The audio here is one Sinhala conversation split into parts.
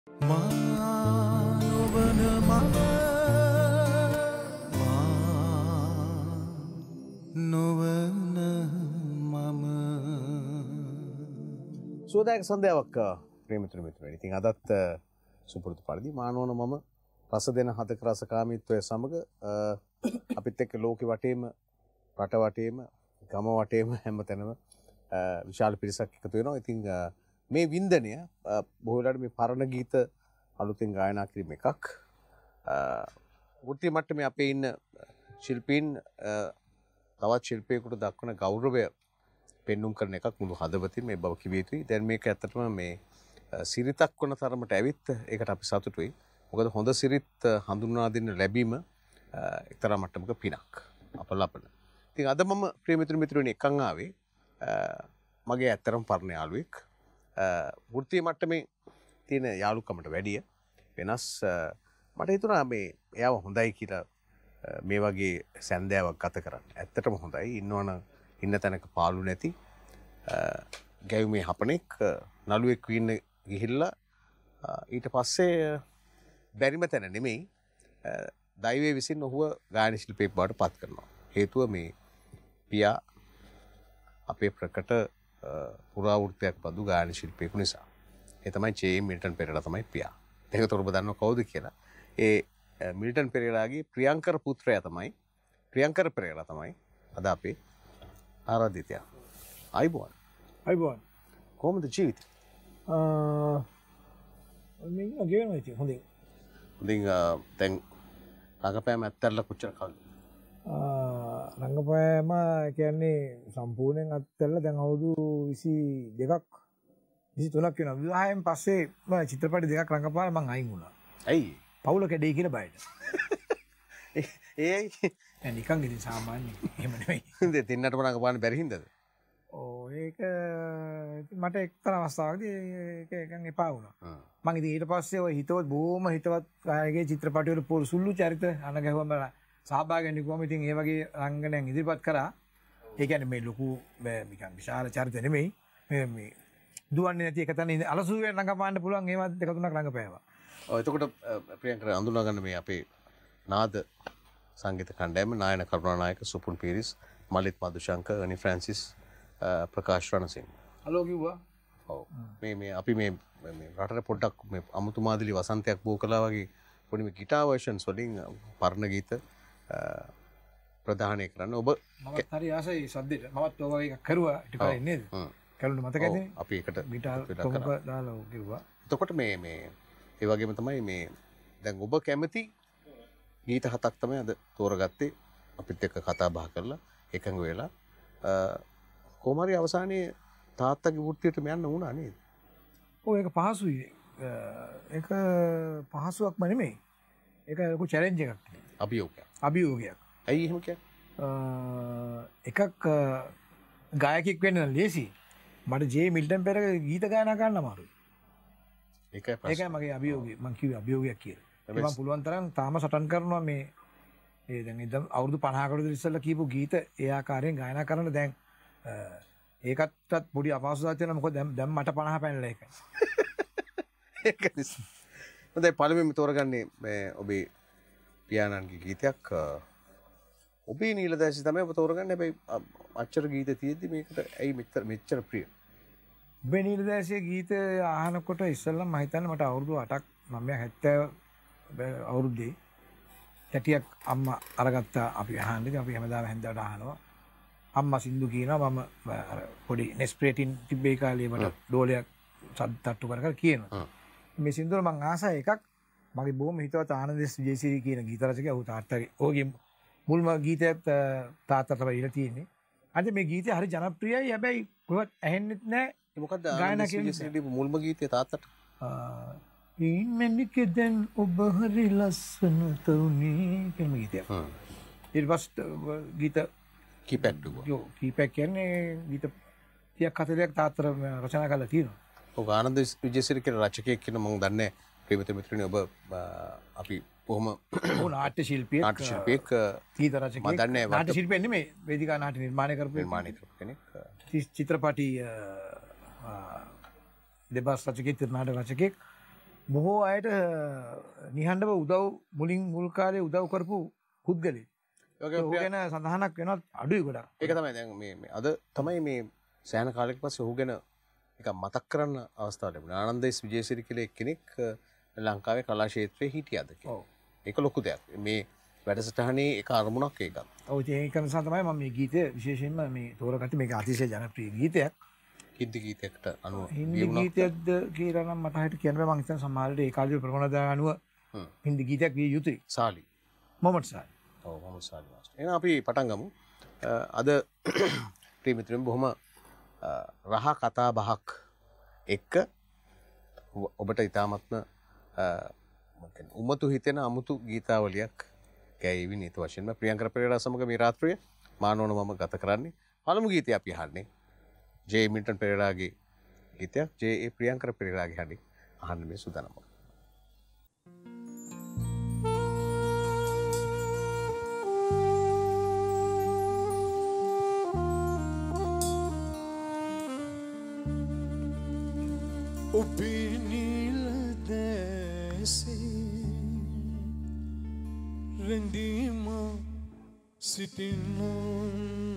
මානවන මම නොවන මම සුවදායක සන්ධ්‍යාවක් ප්‍රේමිතුරු මිතුරනි. ඉතින් අදත් සුපුරුදු පරිදි මානවන මම රස දෙන හදක රසකාමීත්වය සමග අපිත් එක්ක ලෝකෙ වටේම රට වටේම ගම වටේම හැමතැනම විශාල පිරිසක් එකතු වෙනවා. ඉතින් මේ වින්දනය බොහෝ වෙලාවට මේ පරණ ගීත අලුතෙන් ගායනා කිරීම එකක්. වෘත්තීය මට්ටමේ අපේ ඉන්න ශිල්පීන් තවත් ශිල්පියෙකුට දක්වන ගෞරවය පෙන්눔 කරන එකක් මුළු හදවතින් මේ බව කිව යුතුයි. දැන් මේක ඇත්තටම මේ සිරිතක් වන තරමට ඇවිත් ඒකට අපි සතුටුයි. මොකද හොඳ සිරිත් හඳුන්වා දෙන්න ලැබීම එක්තරා මට්ටමක පිනක් අප ලබන. ඉතින් අද මම ප්‍රිය මිතුරුනි එකන් ආවේ මගේ ඇත්තරම පරණ යාළුවෙක්. වෘත්තීය මට්ටමේ තියෙන යාළුකමට වැඩිය වෙනස් මට හිතුණා මේ එයාව හොඳයි කියලා මේ වගේ සැන්දෑවක් ගත කරන්න. ඇත්තටම හොඳයි. ඉන්නවනම් ඉන්න තැනක පාළු නැති ගැයුමේ හපනෙක් නළුවෙක් වින්න ගිහිල්ලා ඊට පස්සේ බැරිම තැන නෙමෙයි දෛවයේ විසින් ඔහුව ගායන ශිල්පියෙක් බවට පත් කරනවා. හේතුව මේ පියා අපේ ප්‍රකට පුරාවෘත්තයක් බඳු ගායන ශිල්පියෙකු නිසා. ඒ තමයි ජේ මිල්ටන් පෙරේරා තමයි පියා. ඒකට ඔබ දන්නව කවුද කියලා? ඒ මිල්ටන් පෙරේරාගේ ප්‍රියංකර පුත්‍රයා තමයි ප්‍රියංකර පෙරේරා තමයි අද අපේ ආරාධිතයා. අයිබෝන්. අයිබෝන්. කොහොමද ජීවිතේ? මම ගෙවනවා ඉතින් හොඳින්. හොඳින් දැන් රංගපෑම ඇත්තටම කොච්චර කාලෙද? රංගපෑම කියන්නේ සම්පූර්ණයෙන් අත්හැරලා දැන් අවුරුදු 22ක් 23ක් වෙනවා. විවාහයෙන් පස්සේ මම චිත්‍රපට දෙකක් රංගපාලා මං අයින් වුණා. ඇයි? පවුල කැඩේ කියලා බයද. ඒයි නිකන් ඉතින් සාමාන්‍ය එහෙම නෙමෙයි. දෙන්නටම රංගපාන්න බැරි හින්දාද? ඒක මට එක්තරා අවස්ථාවකදී ඒක එකන් එපා වුණා. මම ඉතින් ඊට පස්සේ ඔය හිතවත් බොහොම හිතවත් අයගේ චිත්‍රපටවල සුළු චරිත අනගහුවම සහභාගී වෙන්නකොම ඉතින් ඒ වගේ රංගනයන් ඉදිරිපත් කරා. ඒ කියන්නේ මේ ලොකු නිකන් විශාල චරිත නෙමෙයි. මේ දුවන්නේ නැති එක තැන අලසු වෙන රංගපාන්න පුළුවන් ඒවත් දෙක තුනක් රංගපෑවා. ඔය එතකොට ප්‍රියංකර අඳුනා ගන්න මේ අපේ නාද සංගීත කණ්ඩායම නායන කරුණානායක සුපුන් පීරිස් මලිත් මදුශංක අනි ෆ්‍රැන්සිස් ප්‍රකාශ් රණසිංහ. හලෝ කිව්වා. ඔව් මේ අපි මේ රටට පොඩ්ඩක් මේ අමුතු මාදිලි වසන්තයක් බෝ කළා වගේ පොඩි මේ ගිටාර් වර්ෂන්ස් වලින් පරණ ගීත ප්‍රදානය කරන්න ඔබ මමත් හරි ආසයි සද්දෙට. මමත් ඔය වගේ එකක් කරුවා ටික කලින් නේද? කරුණ මතකයිද? අපි එකට ගිටාර් කොහොමද දාලා කිව්වා. එතකොට මේ ඒ වගේම තමයි මේ දැන් ඔබ කැමති ගීත හතක් තමයි අද තෝරගත්තේ අපිත් එක්ක කතා බහ කරලා එකඟ වෙලා කොහොම හරි අවසානයේ තාත්තගේ වෘත්තියටම යන්න වුණා නේද? ඔව් ඒක පහසුයි. ඒක පහසුවක්ම නෙමෙයි. ඒක ලොකු චැලෙන්ජ් එකක්. අභියෝගයක්. ඇයි එහෙම කියන්නේ? එකක් ගායකයෙක් වෙන්න ලේසි. මට ජේ මිල්ටන් පෙරේරා ගීත ගායනා කරන්න අමාරුයි. ඒකයි මගේ අභියෝගය. මං කිව්වේ අභියෝගයක් කියලා. මම පුළුවන් තරම් තාම සටන් කරනවා මේ දැන් ඉතින් අවුරුදු 50කට විතර ඉස්සෙල්ලා කියපු ගීත ඒ ආකාරයෙන් ගායනා කරන්න දැන් ඒකටත් පොඩි අපහසුතාවයක් තියෙනවා. මොකද දැන් මට 50 පැනලා ඒකයි. ඒක නිසා. හොඳයි පළමුවෙන්ම තෝරගන්නේ මේ ඔබේ පියාණන්ගේ ගීතයක්. ඔබේ නීලදෑසි තමයි ඔබ තෝරගන්නේ. හැබැයි අච්චර ගීත තියෙද්දි මේකට ඇයි මෙච්චර ප්‍රිය? ඔබේ නීලදෑසියේ ගීත අහනකොට ඉස්සෙල්ලා මම හිතන්නේ මට අවුරුදු 8ක් 970 අවුරුද්දේ යටියක් අම්මා අරගත්තා අපි අහන්නේ. අපි හැමදාම හැන්දට අහනවා. අම්මා සින්දු කියනවා මම පොඩි නෙස්ප්‍රේටින් තිබ්බේ කාලේ මට ඩෝලයක් තට්ටු කර කර කියනවා. මේ සින්දුවල මං ආසයි එකක් මගේ බොහොම හිතවත් ආනන්දස් විජේසිරි කියන ගීත රචකයා ඔහු තාත්තගේ ඔහුගේ මුල්ම ගීතයත් තාත්තට තමයි ඉලා තියෙන්නේ. අද මේ ගීතය හරි ජනප්‍රියයි. හැබැයි කොහොමත් ඇහෙන්නෙත් නැහැ. මොකද්ද ආනන්දස් විජේසිරිගේ මුල්ම ගීතය තාත්තට? ඉන්මෙනික දැන් ඔබ හරි ලස්සන තරුණී කියන ගීතය. ඊට පස්සේ ගීත කීපයක් දුවා. යෝ කීපයක් කියන්නේ ගීත 30ක් 40ක් තාත්තට රචනා කරලා තියෙනවා. ඔව් ආනන්ද විජේසිරි කියන රචකයෙක් කියන මම දන්නේ ප්‍රේමිත මිත්‍රනි ඔබ අපි කොහොම නාට්‍ය ශිල්පියෙක් ගීත රචකයෙක් මම දන්නේ නාට්‍ය ශිල්පියෙක් නෙමෙයි වේදිකා නාට්‍ය නිර්මාණය කරපු කෙනෙක් චිත්‍රපටි දෙබස් රචකයෙක් නාටක රචකයෙක් බොහෝ අයට නිහඬව උදව් මුලින් මුල් කාලේ උදව් කරපු පුද්ගලෙක්. ඔකේ ඔහු ගැන සඳහනක් වෙනවත් අඩුයි ගොඩක්. ඒක තමයි දැන් මේ අද තමයි මේ සෑහන කාලෙක පස්සේ ඔහු ගැන එක මතක් කරන්න අවස්ථාවක් ලැබුණා. ආනන්ද එස් විජේසිරි කියලා එක්කෙනෙක් ලංකාවේ කලා ක්ෂේත්‍රයේ හිටියද කියලා. ඔව්. ඒක ලොකු දෙයක්. මේ වැඩසටහනේ එක අරමුණක් ඒකත්. ඔව් ඒක නිසා තමයි මම මේ ගීතය විශේෂයෙන්ම මේ තෝරගත්තේ. මේක අතිශය ජනප්‍රිය ගීතයක්. හින්දි ගීතයකට අනුව හින්දි ගීතයක්ද කියලා නම් මට හිත කියන්න බෑ. මම හිතන සමහරවිට ඒ කාලේ ප්‍රවණතාව අනුව හින්දි ගීතයක් විය යුතුයි. සාලි. මොහමඩ් සාලි. ඔව් මොහමඩ් සාලි මාස්ටර්. එහෙනම් අපි පටන් ගමු. අද ප්‍රේමිතුන් බොහොම රහ කතා බහක් එක්ක ඔබට ඉතාමත්ම උමතු හිතෙන අමුතු ගීතාවලියක් ගැයවි නීත වශයෙන්ම ප්‍රියංකර පෙරේරා සමග මේ රාත්‍රිය මානෝන මම ගත කරන්නේ. පළමු ගීතය අපි අහන්නේ ජේ මිල්ටන් පෙරේරාගේ ගීතයක්. ජේ ප්‍රියංකර පෙරේරාගේ හඬින් අහන්න මේ සූදානම. ඔබේ නිල දැසේ රැඳීම සිටින්නොන්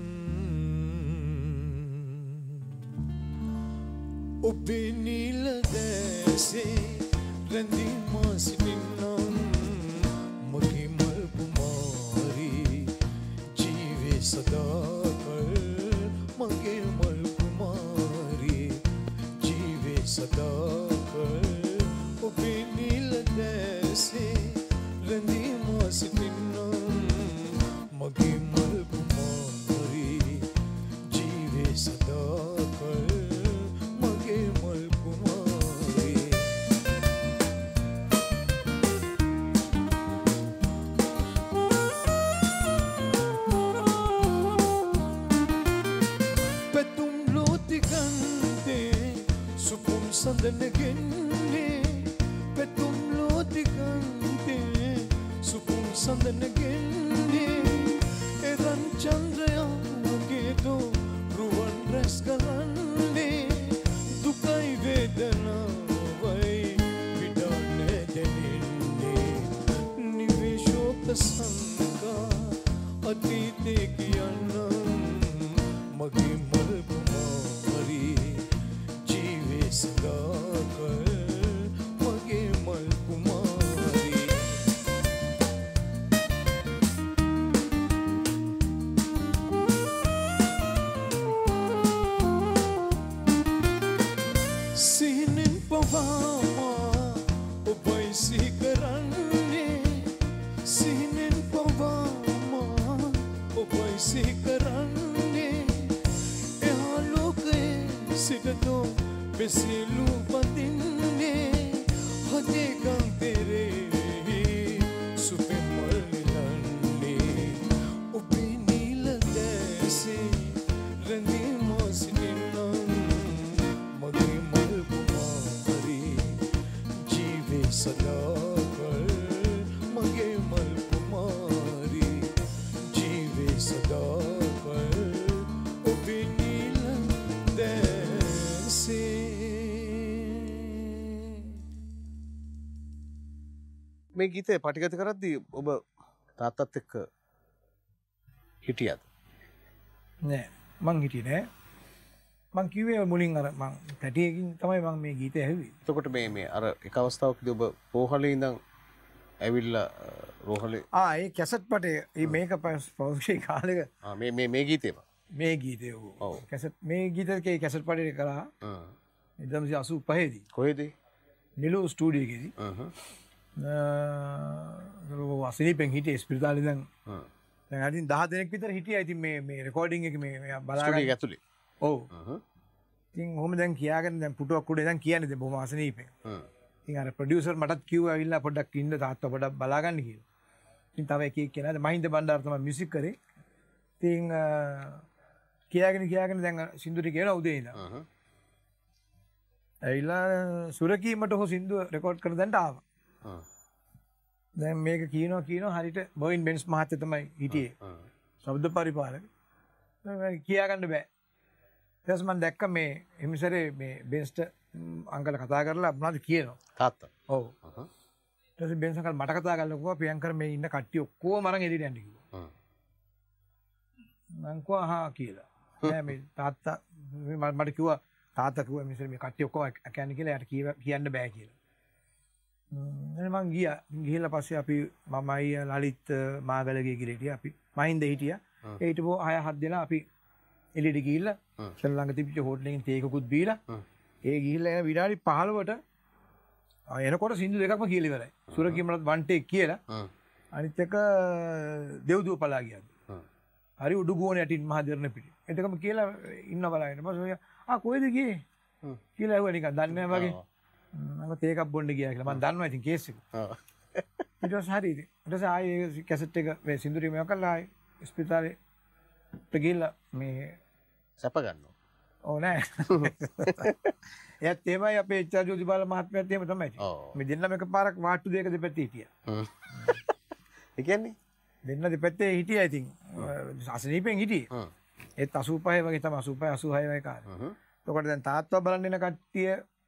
ඔබේ නිල දැසේ රැඳීම සිටින්නොන් මගේ මල් කුමාරී ජීවේ සදාකල් මගේ මල් කුමාරී ජීවේ සදාකල් ඔබේ නිල දැසේ රැඳීම සිටින්නොන් මගේ මල් කුමාරී ජීවේ සදාකල් මගේ මල් කුමාරී පැතුම් ලෝතිකන්තේ සුපුම් සඳනගෙන්නේ පැතුම් ලෝතිකන්තේ සුපුම් සඳනගෙන්නේ එරන් චන්ද්‍රයාගේ දෝ රුවන් රැස් කරන්නේ දුකයි වේදනාවයි විඩානේ දැනෙන්නේ නිවේශෝක සංකා අතීතේ කියන්නම් මගේ මල් කුමාරී ජීවේ සදාකල් මගේ මල් කුමාරී සිහිනෙන් පවාමා ඔබයි සිහි කරන්නේ සිහිනෙන් පවාමා ඔබයි සිහි කරන්නේ එහා ලෝකයේ සිටතෝ වෙසිලු පදින්නේ හදේ ගම් තෙරෙහි සුපෙන් මල් නිලන්නේ ඔබේ නිල දැසේ රැඳීම සිටින්නම් මගේ මල් කුමාරී ජීවේ සදාකල් මගේ මල් කුමාරී ජීවේ සදාකල් ඔබේ නිල දැසේ මේ ගීතේ පටිගත කරද්දී ඔබ තාත්තත් එක්ක හිටියද? නෑ මං හිටියේ නෑ. මං කිව්වේ මුලින් අර මං තැටියකින් තමයි මං මේ ගීතය ඇහුවේ. එතකොට මේ අර එක අවස්ථාවකදී ඔබ රෝහලේ ඉඳන් ඇවිල්ලා රෝහලේ ඒ කැසට් පටේ මේක පෞෂේ කාලෙක මේ ගීතේම මේ ගීතය ඔව්. කැසට් මේ ගීතකේ කැසට් පටේ කරා 1985 දී කොහෙද? නිලු ස්ටුඩියෝ එකේදී අසනීපෙන් හිටියේ ස්පිරිතාලේ දැන් අදින් 10 දෙනෙක් විතර හිටියා. ඉතින් මේ රෙකෝඩින් එක මේ බලාගන්න ස්ටුඩියෝ ඇතුලේ. ඔව්. ඉතින් ඔහොම දැන් කියාගෙන දැන් පුටුවක් උඩ දැන් කියන්නේ දැන් බොහොම අසනීපෙන්. ඉතින් අර ප්‍රොඩියුසර් මටත් කිව්වා ඇවිල්ලා පොඩ්ඩක් ඉන්න තාත්තා පොඩ්ඩක් බලාගන්න කියලා. ඉතින් තව එක කෙනා මහින්ද බණ්ඩාර තමයි මියුසික් කරේ. ඉතින් කියාගෙන දැන් සින්දුරි කියන උදේ ඉඳන්. ඇවිල්ලා සුරකීමට ඔහු සින්දුව රෙකෝඩ් කරන දැන්ට ආවා. දැන් මේක කියනවා හරියට බොයින් බෙන්ස් මහත්තයා තමයි හිටියේ. ශබ්ද පරිපාලක. දැන් කියා ගන්න බෑ. ඊට පස්සේ මම දැක්ක මේ එමිසරේ මේ බෙන්ස්ට අංකල කතා කරලා මොනවද කියනවා. තාත්තා. ඔව්. ඊට පස්සේ බෙන්ස් අංකල් මට කතා කරලා කිව්වා ප්‍රියංකර මේ ඉන්න කට්ටිය ඔක්කොම අරන් එළියට යන්න කිව්වා. මං කිව්වා හා කියලා. නෑ මේ තාත්තා මට කිව්වා තාත්තා කිව්වා මේ කට්ටිය ඔක්කොම කියන්නේ කියලා එයාට කියන්න බෑ කියලා. මං ගියා. ගිහිල්ලා පස්සේ අපි මමයි ලලිත් මාගලගේ ගිහලා හිටියා. අපි මහින්ද හිටියා. ඒ හිටපුව 6-7 දෙනා අපි එළියට ගිහිල්ලා ශ්‍රී ලංකාවේ තිබිච්ච හෝටල් එකකින් තේ එකකුත් බීලා ඒ ගිහිල්ලා එන විනාඩි 15ට එනකොට සින්දු දෙකක්ම කියලා ඉවරයි. සුරකිමලත් වන් ටේක් කියලා. අනිත් එක දෙව්දුව පලා ගියා. හරි උඩු ගෝණ යටින් මහදෙරණ පිටි. එතකම කියලා ඉන්න බලාගෙන. ඊපස්සේ කොහෙද ගියේ? කියලා ඇහුවා නිකන් දන්නේ නැහැ වගේ. මම තේ එකක් බොන්න ගියා කියලා. මම දන්නවා ඉතින් කේස් එක. ඊට පස්සේ හරි. ඊට පස්සේ ආයේ කැසට් එක මේ සින්දුරි මේක කළා ආයේ ස්පිතාලේ ගිහිල්ලා මේ සැප ගන්නවා. ඕ නෑ. එයත් එහෙමයි අපේ එච්.ආර්. ජෝතිපාල මහත්මයාත් එහෙම තමයි. මේ දෙන්නම එකපාරක් වාට්ටු දෙක දෙපැත්තේ හිටියා. ඒ කියන්නේ දෙන්න දෙපැත්තේ හිටියා ඉතින්. අසනීපෙන් හිටියේ. ඒත් 85 වගේ තමයි 85 86 වගේ කාලේ. එතකොට දැන් තාත්තා බලන්න එන කට්ටිය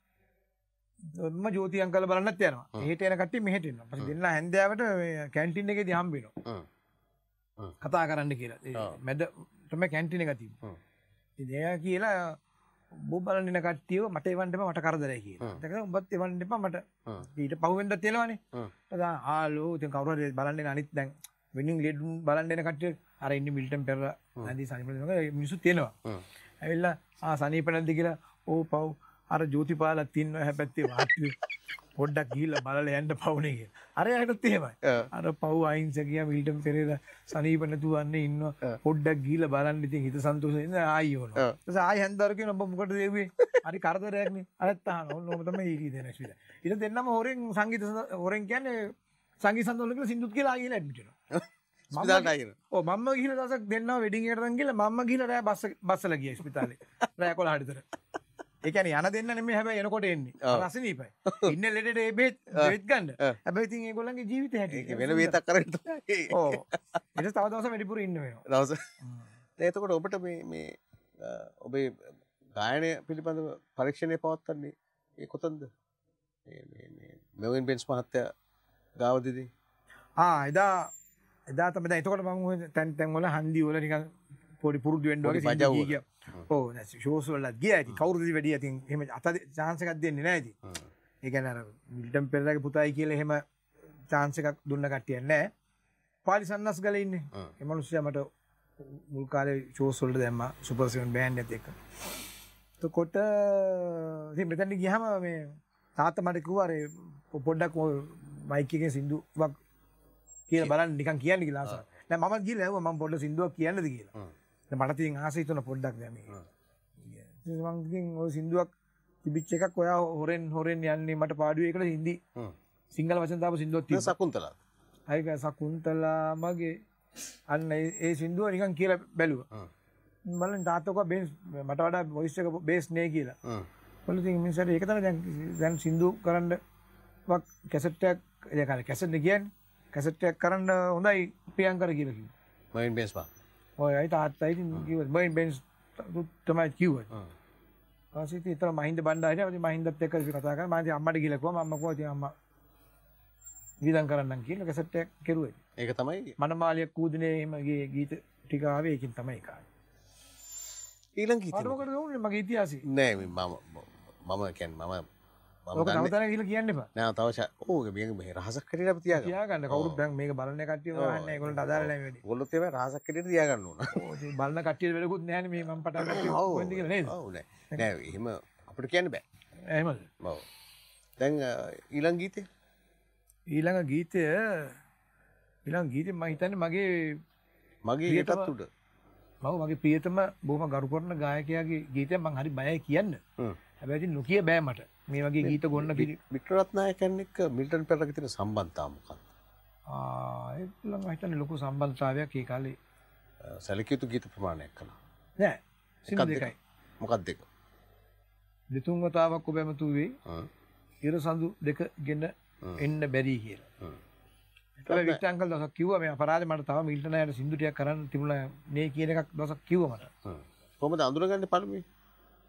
මම ජෝති අංකල් බලන්නත් යනවා. එහෙට එන කට්ටිය මෙහෙට එනවා. පස්සේ දෙන්න හැන්දෑවට මේ කැන්ටින් එකේදී හම්බ වෙනවා. කතා කරන්න කියලා. මැද තමයි කැන්ටින් එක තිබ්බා. ඉතින් එයා කියලා ඔබ බලන්න එන කට්ටියව මට එවන්න එපා මට කරදරයි කියලා. ඒකද උඹත් එවන්න එපා මට. ඊට පහුවෙන්දත් එනවනේ. එතන හාලෝ ඉතින් කවුරු හරි බලන්න එන අනිත් දැන් විනින් ලීඩ් බලන්න එන කට්ටිය අර ඉන්නේ මිල්ටන් පෙරලා නැන්දි සනීපනද මිනිස්සුත් එනවා. ඇවිල්ලා සනීප නැද්ද කියලා ඕ පව් අර ජෝතිපාලත් ඉන්නවා හැබැයි වාට්ටු පොඩ්ඩක් ගිහිල්ලා බලලා යන්න පවුනේ කියලා. අර යාටත් එහෙමයි. අර පව් අයින්ස ගියා මිල්ටන් පෙරේරා සනීප නැතුව අන්නේ ඉන්නවා පොඩ්ඩක් ගිහිල්ලා බලන්න ඉතින් හිත සන්තෝෂ වෙන ආයි යනවා. ඊට ආයි හන්දර කියන ඔබ මොකටද එව්වේ? හරි කරදරයක් නේ. අරත් අහන ඕනම තමයි ඊටි දෙන ඇස්විල. ඊට දෙන්නම හොරෙන් සංගීත හොරෙන් කියන්නේ සංගීත සම්දෝලන කියලා සින්දුත් කියලා ආයි ගිහලා ඇඩ්මිට් වෙනවා. ස්පිතාලට ආගෙන. ඔව් මම්ම ගිහලා දවසක් දෙන්නව වෙඩින් එකට දැන් ගිහලා මම්ම ගිහලා රෑ බස්සලා ගියා ස්පිතාලේ. රෑ 11 විතර. ඒ කියන්නේ යන දෙන්න නෙමෙයි හැබැයි එනකොට එන්නේ. රසනීපයි. ඉන්නේ ලෙඩට ඒ බෙහෙත් ගන්න. හැබැයි ඉතින් ඒගොල්ලන්ගේ ජීවිතය හැටි. ඒක වෙන වේතක් කරන්න තමයි. ඔව්. ඊට තව දවසක් වැඩිපුර ඉන්න වෙනවා. දවස. දැන් එතකොට ඔබට මේ ඔබේ ගායනය පිළිබඳව පරීක්ෂණය පවත්වන්නේ ඒ කොතනද? මේ මෙවින් බෙන්ස් මහත්තයා ගාවදීදී. එදා තමයි දැන් එතකොට මම තැන් වල හන්දි වල නිකන් පොඩි පුරුදු වෙන්න වගේ සින්දු ගියා. ඔව් නැස් ෂෝස් වලත් ගියා ඉතින් කවුරුද වැඩි ඉතින් එහෙම අත chance එකක් දෙන්නේ නැහැ ඉතින්. ඒ කියන්නේ අර මිල්ටන් පෙරේරාගේ පුතායි කියලා එහෙම chance එකක් දුන්න කට්ටියක් නැහැ. පාලි සන්නස් ගලේ ඉන්නේ. ඒ මිනිස්සයා මට මුල් කාලේ ෂෝස් වලට දැම්මා සුපර් 7 බෑන්ඩ් එකත් එක්ක. එතකොට ඉතින් මෙතන ගියාම මේ තාත්තා මට කිව්වා අර පොඩ්ඩක් මයික් එකේ සින්දුවක් කියලා බලන්න නිකන් කියන්න කියලා ආසාව. දැන් මම ගිහලා ඇහුවා මම පොඩ්ඩක් සින්දුවක් කියන්නද කියලා. දැන් මට තියෙන ආසය හිතුණා පොඩ්ඩක් දැන් මේ. ඉතින් මම ඉතින් ওই සින්දුවක් තිබිච්ච එකක් ඔයා හොරෙන් යන්නේ මට පාඩුවේ ඒකට හින්දි සිංහල වචන දාපු සින්දුවක් තිබ්බා. සකුන්තලා. හරික සකුන්තලා මගේ අන්න ඒ සින්දුව නිකන් කියලා බැලුවා. බලන්න තාත්තෝ බේස් මට වඩා වොයිස් එක බේස් නේ කියලා. වල ඉතින් මිනිස්සුන්ට ඒක තමයි දැන් සින්දු කරන්න වක් කැසට් එකක් ඒ කැසට් එක කියන්නේ කැසට් එකක් කරන්න හොඳයි ප්‍රියංකර කියලා කිව්වා. මයින් බේස් බා. ඔය අයි තාත්තා ඉතින් කිව්වා මයින් බේස් තමයි කිව්වා. ඊපස්සේ ඉතින් ඒතර මහින්ද බණ්ඩාරියා ඉතින් මහින්දත් එක්ක කතා කරා මම ඉතින් අම්මට ගිහලා කිව්වා මම කිව්වා ඉතින් අම්මා විදන් කරන්නම් කියලා කැසට් එකක් කෙරුවා. ඒක තමයි මනමාලියක් කූදිනේ එහෙම ගීත ටික ආවේ ඒකින් තමයි කාලේ. ඊළඟ ගීත. අර මොකටද උන්නේ මගේ ඉතිහාසෙ? නෑ මම කියන්නේ මම ඔක නවතන කියලා කියන්න එපා. නෑ තව ඕක මේ රහසක් කරියට අපි තියාගන්න. තියාගන්න කවුරුත් දැන් මේක බලන කට්ටිය හොයන්නේ ඒගොල්ලන්ට අදාළ නැහැ මේ වැඩි. ඔයගොල්ලොත් ඒවා රහසක් කරියට තියාගන්න ඕන. ඔව් ඉතින් බලන කට්ටියට වෙලකුත් නැහැනේ මේ මම පටන් ගත්තේ කොහෙන්ද කියලා නේද? ඔව් නෑ එහෙම අපිට කියන්න බෑ. එහෙමද? ඔව්. දැන් ඊළඟ ගීතේ ඊළඟ ගීතේ මම හිතන්නේ මගේ ඊටත් උඩ මගේ ප්‍රියතම බොහොම ගරු කරන ගායකයාගේ ගීතයක් මම හරි බයයි කියන්න. හැබැයි ඉතින් නොකිය බෑ මට. මේ වගේ ගීත ගොන්න වික්ටර් රත්නායකයන් එක්ක මිල්ටන් පෙරේරාගේ තියෙන සම්බන්ධතාව මොකක්ද? ඒක මම හිතන්නේ ලොකු සම්බන්ධතාවයක් ඒ කාලේ සැලකිය යුතු ගීත ප්‍රමාණයක් කළා. නෑ. සින්දු දෙකයි. මොකක්ද දෙක? දෙතුන් වතාවක් ඔබ ඇමතුවේ ඉර සඳු දෙක ගෙන එන්න බැරි කියලා. ඒක වික්ටර් අංකල් දවසක් කිව්වා මේ අපරාධේ මට තව මිල්ටන් අයට සින්දු ටිකක් කරන්න තිබුණා මේ කියන එකක් දවසක් කිව්වා මට. කොහොමද අඳුරගන්නේ පළමුවේ?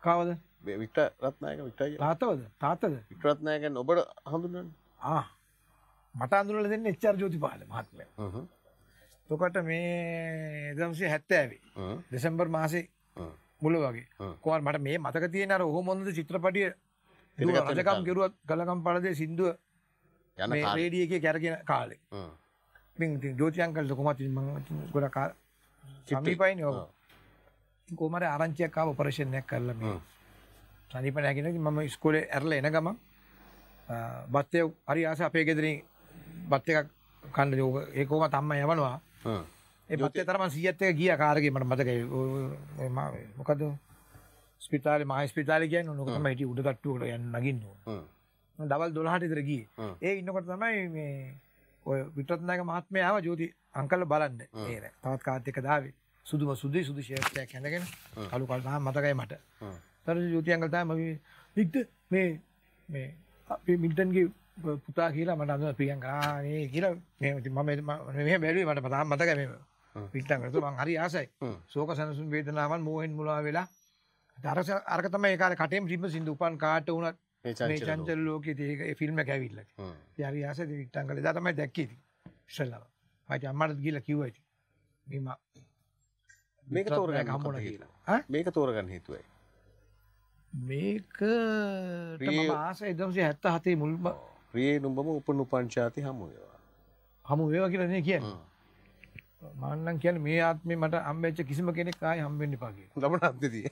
කාවද වික්ටර් රත්නායක තාත්තවද තාත්තද වික්ටර් රත්නායකන් ඔබට හඳුන්වන්නේ මට අඳුරලා දෙන්නේ එච්.ආර්. ජෝතිපාල මහත්මයා. එතකොට මේ 1970 දෙසැම්බර් මාසේ මුල වගේ කොහොම මට මේ මතක තියෙන අර ඔහොම හොඳ චිත්‍රපටිය රජකම් ගෙරුවත් ගලකම් පළදේ සින්දුව යන රේඩියෝ එකේ කැරගෙන කාලේ. ඉතින් ජෝති අංකල් කොහොමද මම ගොඩක් සමීපයිනේ ඔව්. කොහොමද ආරංචියක් ආව ඔපරේෂන් එකක් කරලා මේ සනීප නැගින මම ඉස්කෝලේ ඇරලා එන ගමන් බත් එක හරි ආස අපේ ගෙදරින් බත් එකක් කන්න ඒක කොහොමද අම්මා යවනවා. ඒ බත් එක තරම 100ත් එක ගියා කාර් එකේ මට මතකයි. මොකද ස්පිතාලේ මහා ස්පිතාලේ කියන්නේ උනක තමයි හිටියේ උඩ තට්ටුවකට යන්න නගින්න ඕන. දවල් 12ට විතර ගියේ. ඒ ඉන්නකොට තමයි මේ ඔය වික්ටර් මහත්මයා ආවා ජෝති අංකල් බලන්න. ඒ තවත් කාත් එක දාවේ. සුදු ෂර්ට් එකක් ඇඳගෙන කළු කල් තාම මතකයි මට. ඊට ජෝති අංකල් තමයි වික්ටර් මේ අපේ මිල්ටන්ගේ පුතා කියලා මට අඳුන ප්‍රියංකා නේ කියලා මම මෙහෙම බැලුවේ මට තාම මතකයි මේ වික්ටර් අංකල් මම හරි ආසයි. ශෝක සනසුන් වේදනාවන් මෝහෙන් මුලා වෙලා අරක තමයි ඒ කාලේ කටේම රිබ්බ සින්දු උපන් කාට වුණත් මේ චංචල ලෝකයේ ඒ ෆිල්ම් එක ඇවිල්ලා. ඉතින් හරි ආසයි වික්ටර් අංකල් එදා තමයි දැක්කේ ඉතින්. ඉස්සෙල්ලාම. මම අම්මට ගිහලා කිව්වා ඉතින්. මේක තෝරගන්න හම්බුණා කියලා. මේක තෝරගන්න හේතුවයි. මේක මම ආසයි 1977 මුල්ම ප්‍රියේ නුඹම උපනුපන් ඡාති හමු වේවා. හමු වේවා කියලා නේ කියන්නේ. මම නම් කියන්නේ මේ ආත්මේ මට හම්බෙච්ච කිසිම කෙනෙක් ආයි හම්බෙන්න එපා කියලා. ලබනත්දී.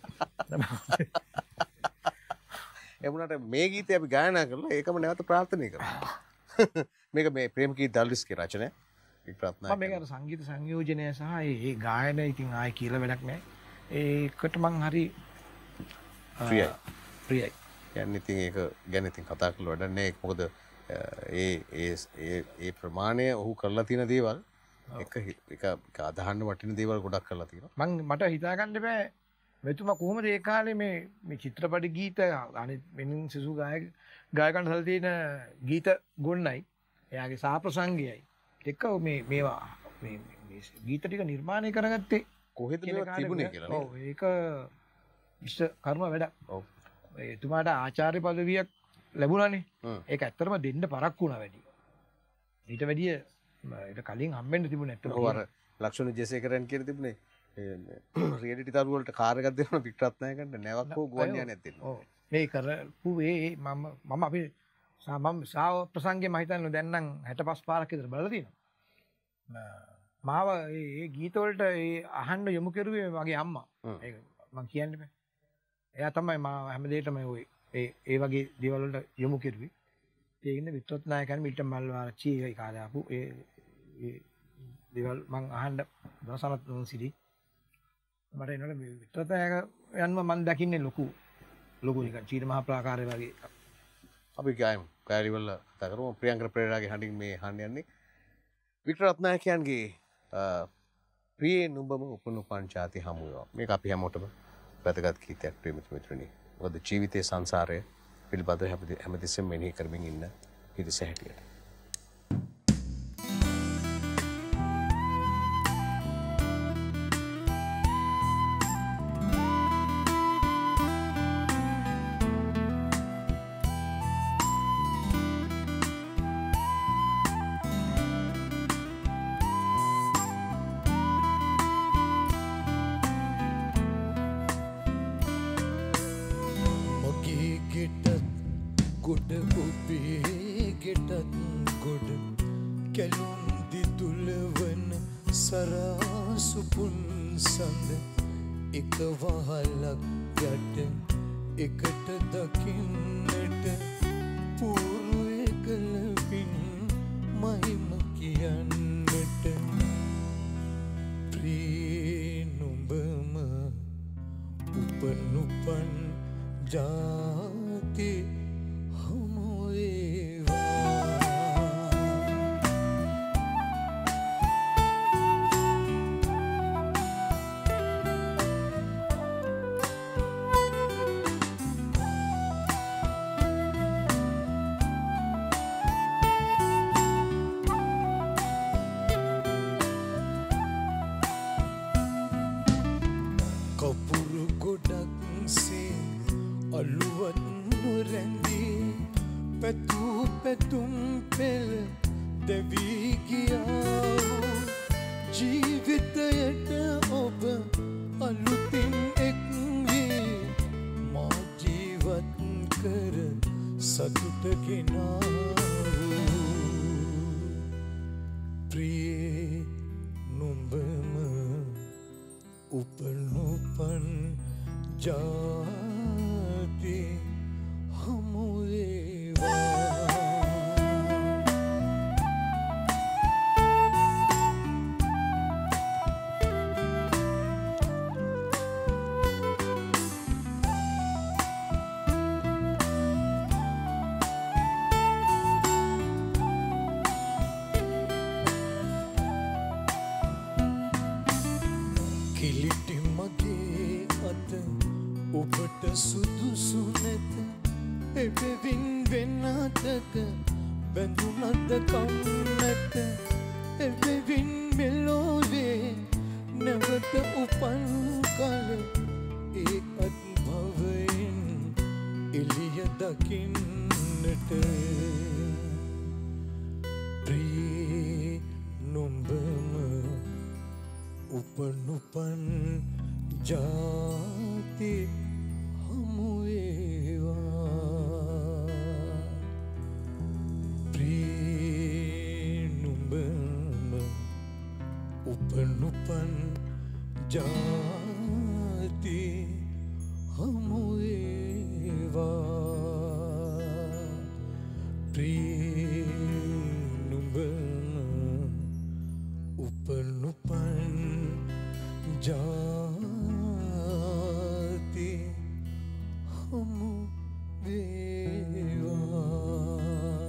එමුණට මේ ගීතය අපි ගායනා කරලා ඒකම නැවත ප්‍රාර්ථනා කරනවා. මේක මේ ප්‍රේමකී දල්රිස්ගේ රචනය. මම මේක අර සංගීත සංයෝජනය සහ ඒ ගායන ඉතින් ආයි කියලා වැඩක් නැහැ. ඒකට මං හරි ප්‍රියයි. කියන්නේ ඉතින් ඒක ගැන ඉතින් කතා කරලා වැඩක් නැහැ. මොකද ඒ ප්‍රමාණය ඔහු කරලා තියෙන දේවල් එක අදහන්න වටින දේවල් ගොඩක් කරලා තියෙනවා. මට හිතා ගන්න බෑ මෙතුමා කොහොමද ඒ කාලේ මේ චිත්‍රපට ගීත අනිත් වෙනින් සිසු ගායකයන් හදලා තියෙන ගීත ගොන්නයි එයාගේ සාප්‍රසංගයයි එක මේවා මේ ගීත ටික නිර්මාණය කරගත්තේ කොහෙද මේවා තිබුණේ කියලා නේද? ඔව් ඒක ඉෂ්ට කර්ම වැඩක්. ඔව්. එතුමාට ආචාර්ය පදවියක් ලැබුණානේ. ඒක ඇත්තටම දෙන්න පරක්කු වුණා වැඩි. ඊට වැඩිය ඒක කලින් හම්බෙන්න තිබුණේ නැත්තම්. ඔව් අර ලක්ෂණ ජයසේකරන් කියලා තිබුණේ රියැලිටි තරු වලට කාර් එකක් දෙනවා වික්ටර් රත්නායකන්ට නැවක් හෝ ගුවන් යානයක් දෙන්න. ඔව්. මේ කරපු මම අපි මම සාව ප්‍රසංගේ මම හිතන්නේ දැන් නම් 65 පාරක් විතර බලලා තියෙනවා. මාව ඒ ගීත වලට අහන්න යොමු කරුවේ මගේ අම්මා. ඒක මම කියන්න බෑ. එයා තමයි මම හැමදේටම ඔය ඒ වගේ දේවල් වලට යොමු කරුවේ. ඒ ඉන්නේ වික්ටර් රත්නායකන් මිල්ටන් මල්වාරච්චි ඒ කාලේ ආපු ඒ දේවල් මම අහන්න දවසනත් සිටි. මට එනකොට වික්ටර් රත්නායකන්ව මම දකින්නේ ලොකු නිකන් චීන මහා ප්‍රාකාරය වගේ. අපි ගායමු. කාරිවල කතා කරමු. ප්‍රියංකර පෙරේරාගේ හඬින් මේ අහන්න යන්නේ වික්ටර් රත්නායකයන්ගේ ප්‍රියේ නුඹම උපනුපන් ඡාති හමු වේවා. මේක අපි හැමෝටම වැදගත් ගීතයක් ප්‍රේමිත මිත්‍රනි. මොකද ජීවිතයේ සංසාරය පිළිබඳව හැමතිස්සෙම මෙනෙහි කරමින් ඉන්න හිතස හැටියට. ගොඩ ඔබේ ගෙටත් ගොඩ කැලුම් දිතුලවන සරාසුපුන් සඳ එක වහලක් යට එකට දකින්නට පූර්වය කළ පින් මහිම කියන්නට ප්‍රියේ නුඹම උපනුපන් ජාති දුම් පෙළ දෙවී ගියා ජීවිතයට ඔබ අලුතින් එක් වී මා ජීවත් කර සතුට ගෙනා ප්‍රියේ නුඹම උපනුපන් ජාති හමුවේවා කිලිටි මගේ අත ඔබට සුදුසු නැත එබැවින් වෙනතක බැඳුනද කම් නැත එබැවින් මෙලොවේ නැවත උපන් කල ඒ අත්භවයෙන් එළිය දකින්නට ප්‍රියේ නුඹම උපනුපන් ජාති හමුවේවා ප්‍රියේ නුඹම උපනුපන් ජාති හමුවේවා ප්‍රියේ නුඹම උපනුපන් ජාති හමු වේවා